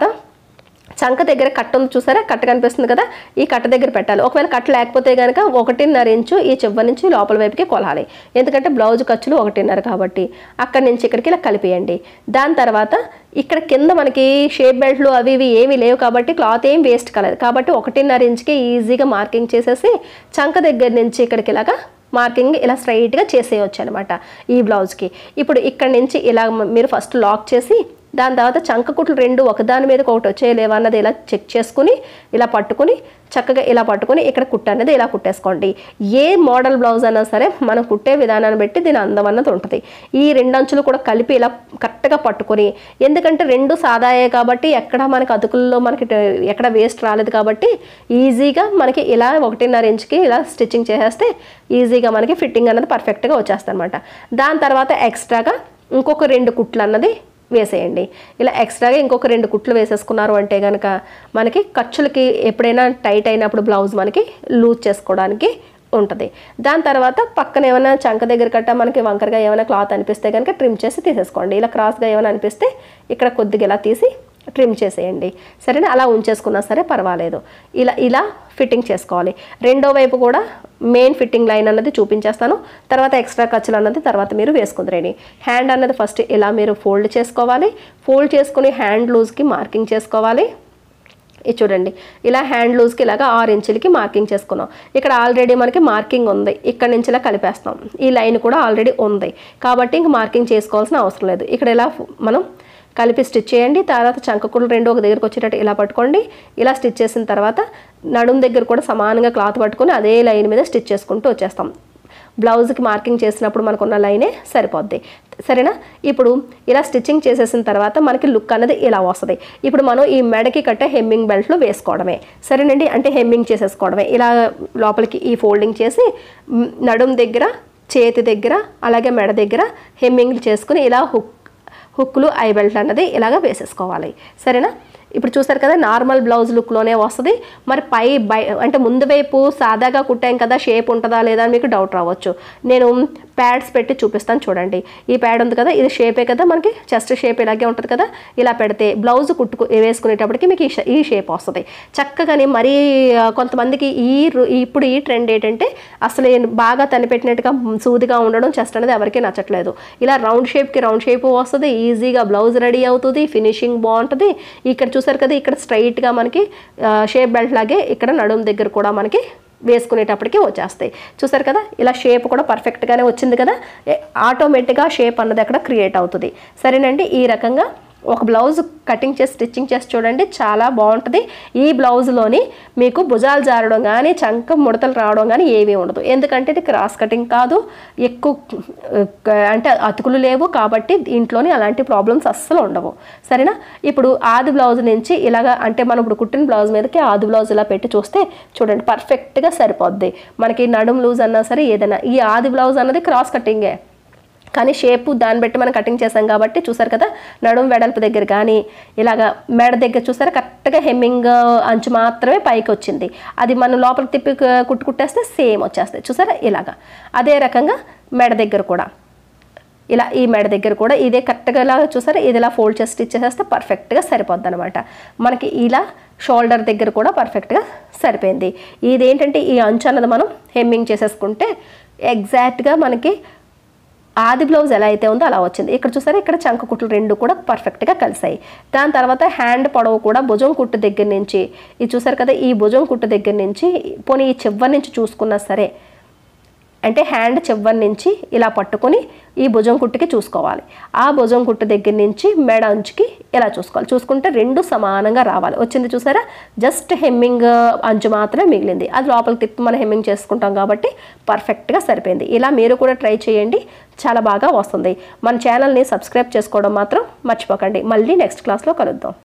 A: చంక దగ్గర కట్ట ఉంది చూసారా, కట్ట కనిపిస్తుంది కదా, ఈ కట్ట దగ్గర పెట్టాలి. ఒకవేళ కట్ట లేకపోతే కనుక ఒకటిన్నర ఇంచు ఈ చివరి నుంచి లోపల వైపుకి కొలాలి, ఎందుకంటే బ్లౌజ్ ఖర్చులు ఒకటిన్నర కాబట్టి. అక్కడి నుంచి ఇక్కడికి ఇలా కలిపేయండి. దాని తర్వాత ఇక్కడ కింద మనకి షేప్ బెల్ట్లు అవి ఇవి ఏమీ లేవు కాబట్టి క్లాత్ ఏం వేస్ట్ కాలేదు కాబట్టి ఒకటిన్నర ఇంచుకి ఈజీగా మార్కింగ్ చేసేసి చంక దగ్గర నుంచి ఇక్కడికి ఇలాగా మార్కింగ్ ఇలా స్ట్రైట్గా చేసేయచ్చు అనమాట ఈ బ్లౌజ్కి. ఇప్పుడు ఇక్కడ నుంచి ఇలా మీరు ఫస్ట్ లాక్ చేసి దాని తర్వాత చంక కుట్లు రెండు ఒకదాని మీద ఒకటి వచ్చేయలేవా అన్నది ఇలా చెక్ చేసుకుని ఇలా పట్టుకుని చక్కగా ఇలా పట్టుకుని ఇక్కడ కుట్టు అనేది ఇలా కుట్టేసుకోండి. ఏ మోడల్ బ్లౌజ్ అయినా సరే మనం కుట్టే విధానాన్ని బట్టి దీని అందం అన్నది ఉంటుంది. ఈ రెండు అంచులు కూడా కలిపి ఇలా కరెక్ట్గా పట్టుకొని, ఎందుకంటే రెండు సాదాయే కాబట్టి ఎక్కడ మనకి అతుకుల్లో మనకి ఎక్కడ వేస్ట్ రాలేదు కాబట్టి ఈజీగా మనకి ఇలా ఒకటిన్నర ఇంచుకి ఇలా స్టిచ్చింగ్ చేసేస్తే ఈజీగా మనకి ఫిట్టింగ్ అన్నది పర్ఫెక్ట్గా వచ్చేస్తుంది అనమాట. దాని తర్వాత ఎక్స్ట్రాగా ఇంకొక రెండు కుట్లు అన్నది వేసేయండి. ఇలా ఎక్స్ట్రాగా ఇంకొక రెండు కుట్లు వేసేసుకున్నారు అంటే కనుక మనకి ఖర్చులకి ఎప్పుడైనా టైట్ అయినప్పుడు బ్లౌజ్ మనకి లూజ్ చేసుకోవడానికి ఉంటుంది. దాని తర్వాత పక్కన ఏమైనా చంక దగ్గర కట్ట మనకి వంకరగా ఏమైనా క్లాత్ అనిపిస్తే కనుక ట్రిమ్ చేసి తీసేసుకోండి. ఇలా క్రాస్గా ఏమైనా అనిపిస్తే ఇక్కడ కొద్దిగా ఇలా తీసి ట్రిమ్ చేసేయండి, సరేనా. అలా ఉంచేసుకున్నా సరే పర్వాలేదు. ఇలా ఇలా ఫిట్టింగ్ చేసుకోవాలి. రెండో వైపు కూడా మెయిన్ ఫిట్టింగ్ లైన్ అన్నది చూపించేస్తాను, తర్వాత ఎక్స్ట్రా ఖర్చులు అన్నది తర్వాత మీరు వేసుకుందరండి. హ్యాండ్ అన్నది ఫస్ట్ ఇలా మీరు ఫోల్డ్ చేసుకోవాలి. ఫోల్డ్ చేసుకుని హ్యాండ్ లూజ్కి మార్కింగ్ చేసుకోవాలి. ఇది చూడండి ఇలా హ్యాండ్ లూజ్కి ఇలాగా ఆరు ఇంచులకి మార్కింగ్ చేసుకున్నాం. ఇక్కడ ఆల్రెడీ మనకి మార్కింగ్ ఉంది, ఇక్కడ నుంచి ఇలా కలిపేస్తాం. ఈ లైన్ కూడా ఆల్రెడీ ఉంది కాబట్టి ఇంక మార్కింగ్ చేసుకోవాల్సిన అవసరం లేదు. ఇక్కడ ఇలా మనం కలిపి స్టిచ్ చేయండి. తర్వాత చంకకులు రెండు ఒక దగ్గరకు వచ్చేటట్టు ఇలా పట్టుకోండి. ఇలా స్టిచ్ చేసిన తర్వాత నడుము దగ్గర కూడా సమానంగా క్లాత్ పట్టుకొని అదే లైన్ మీద స్టిచ్ చేసుకుంటూ వచ్చేస్తాం. బ్లౌజ్కి మార్కింగ్ చేసినప్పుడు మనకున్న లైనే సరిపోద్ది, సరేనా. ఇప్పుడు ఇలా స్టిచ్చింగ్ చేసేసిన తర్వాత మనకి లుక్ అనేది ఇలా వస్తుంది. ఇప్పుడు మనం ఈ మెడకి కట్టే హెమ్మింగ్ బెల్ట్లు వేసుకోవడమే, సరేనండి. అంటే హెమ్మింగ్ చేసేసుకోవడమే. ఇలా లోపలికి ఈ ఫోల్డింగ్ చేసి నడుము దగ్గర చేతి దగ్గర అలాగే మెడ దగ్గర హెమ్మింగ్ చేసుకుని ఇలా హుక్ హుక్లు ఐ బెల్ట్ అన్నది ఇలాగ వేసేసుకోవాలి, సరేనా. ఇప్పుడు చూసారు కదా నార్మల్ బ్లౌజ్ లుక్లోనే వస్తుంది. మరి పై బై అంటే ముందు వైపు సాదాగా కుట్టాం కదా షేప్ ఉంటుందా లేదా అని మీకు డౌట్ రావచ్చు. నేను ప్యాడ్స్ పెట్టి చూపిస్తాను చూడండి. ఈ ప్యాడ్ ఉంది కదా ఇది షేపే కదా, మనకి చెస్ట్ షేప్ ఇలాగే ఉంటుంది కదా. ఇలా పెడితే బ్లౌజ్ కుట్టుకు వేసుకునేటప్పటికి మీకు ఈ షేప్ వస్తుంది చక్కగాని. మరీ కొంతమందికి ఈ ఇప్పుడు ఈ ట్రెండ్ ఏంటంటే అసలు బాగా తనిపెట్టినట్టుగా సూదిగా ఉండడం చెస్ట్ అనేది ఎవరికీ నచ్చట్లేదు. ఇలా రౌండ్ షేప్కి రౌండ్ షేప్ వస్తుంది, ఈజీగా బ్లౌజ్ రెడీ అవుతుంది, ఫినిషింగ్ బాగుంటుంది. ఇక్కడ చూసారు కదా ఇక్కడ స్ట్రైట్గా మనకి షేప్ బెల్ట్ లాగే ఇక్కడ నడుము దగ్గర కూడా మనకి వేసుకునేటప్పటికి వచ్చేస్తాయి. చూసారు కదా ఇలా షేప్ కూడా పర్ఫెక్ట్గానే వచ్చింది కదా, ఆటోమేటిక్గా షేప్ అన్నది అక్కడ క్రియేట్ అవుతుంది, సరేనండి. ఈ రకంగా ఒక బ్లౌజ్ కటింగ్ చేసి స్టిచ్చింగ్ చేసి చూడండి చాలా బాగుంటుంది. ఈ బ్లౌజ్లోని మీకు భుజాలు జారడం కానీ చంక ముడతలు రావడం కానీ ఏమీ ఉండదు, ఎందుకంటే ఇది క్రాస్ కటింగ్ కాదు, ఎక్కువ అంటే అతుకులు లేవు కాబట్టి దీంట్లోని అలాంటి ప్రాబ్లమ్స్ అస్సలు ఉండవు, సరేనా. ఇప్పుడు ఆది బ్లౌజ్ నుంచి ఇలాగా అంటే మనం ఇప్పుడు కుట్టిన బ్లౌజ్ మీదకి ఆది బ్లౌజ్ ఇలా పెట్టి చూస్తే చూడండి పర్ఫెక్ట్గా సరిపోద్ది. మనకి నడుము లూజ్ అన్నా సరే ఏదైనా ఈ ఆది బ్లౌజ్ అన్నది క్రాస్ కటింగే కానీ షేపు దాన్ని బట్టి మనం కటింగ్ చేసాం కాబట్టి చూసారు కదా నడుము వెడల్పు దగ్గర కానీ ఇలాగా మెడ దగ్గర చూసారా కరెక్ట్గా హెమ్మింగ్ అంచు మాత్రమే పైకి వచ్చింది. అది మనం లోపలికి తిప్పి కుట్టు కుట్టేస్తే సేమ్ వచ్చేస్తాయి చూసారా ఇలాగా. అదే రకంగా మెడ దగ్గర కూడా ఇలా ఈ మెడ దగ్గర కూడా ఇదే కరెక్ట్గా ఇలా చూసారా, ఇది ఇలా ఫోల్డ్ చేసి స్టిచ్ చేసేస్తే పర్ఫెక్ట్గా సరిపోద్ది అనమాట. మనకి ఇలా షోల్డర్ దగ్గర కూడా పర్ఫెక్ట్గా సరిపోయింది. ఇదేంటంటే ఈ అంచు అన్నది మనం హెమ్మింగ్ చేసేసుకుంటే ఎగ్జాక్ట్గా మనకి ఆది బ్లౌజ్ ఎలా అయితే ఉందో అలా వచ్చింది. ఇక్కడ చూసారా, ఇక్కడ చంక కుట్లు రెండు కూడా పర్ఫెక్ట్గా కలిసాయి. దాని తర్వాత హ్యాండ్ పొడవు కూడా భుజం కుట్టు దగ్గర నుంచి ఇది చూసారు కదా, ఈ భుజం కుట్టు దగ్గర నుంచి పోనీ ఈ చివరి నుంచి చూసుకున్నా సరే, అంటే హ్యాండ్ చివరి నుంచి ఇలా పట్టుకొని ఈ భుజం కుట్టుకి చూసుకోవాలి. ఆ భుజం కుట్టు దగ్గర నుంచి మెడ అంచుకి ఇలా చూసుకోవాలి. చూసుకుంటే రెండు సమానంగా రావాలి. వచ్చింది చూసారా, జస్ట్ హెమ్మింగ్ అంచు మాత్రమే మిగిలింది. అది లోపలికి తిప్పి మనం హెమ్మింగ్ చేసుకుంటాం కాబట్టి పర్ఫెక్ట్గా సరిపోయింది. ఇలా మీరు కూడా ట్రై చేయండి, చాలా బాగా వస్తుంది. మన ఛానల్ని సబ్స్క్రైబ్ చేసుకోవడం మాత్రం మర్చిపోకండి. మళ్ళీ నెక్స్ట్ క్లాస్లో కలుద్దాం.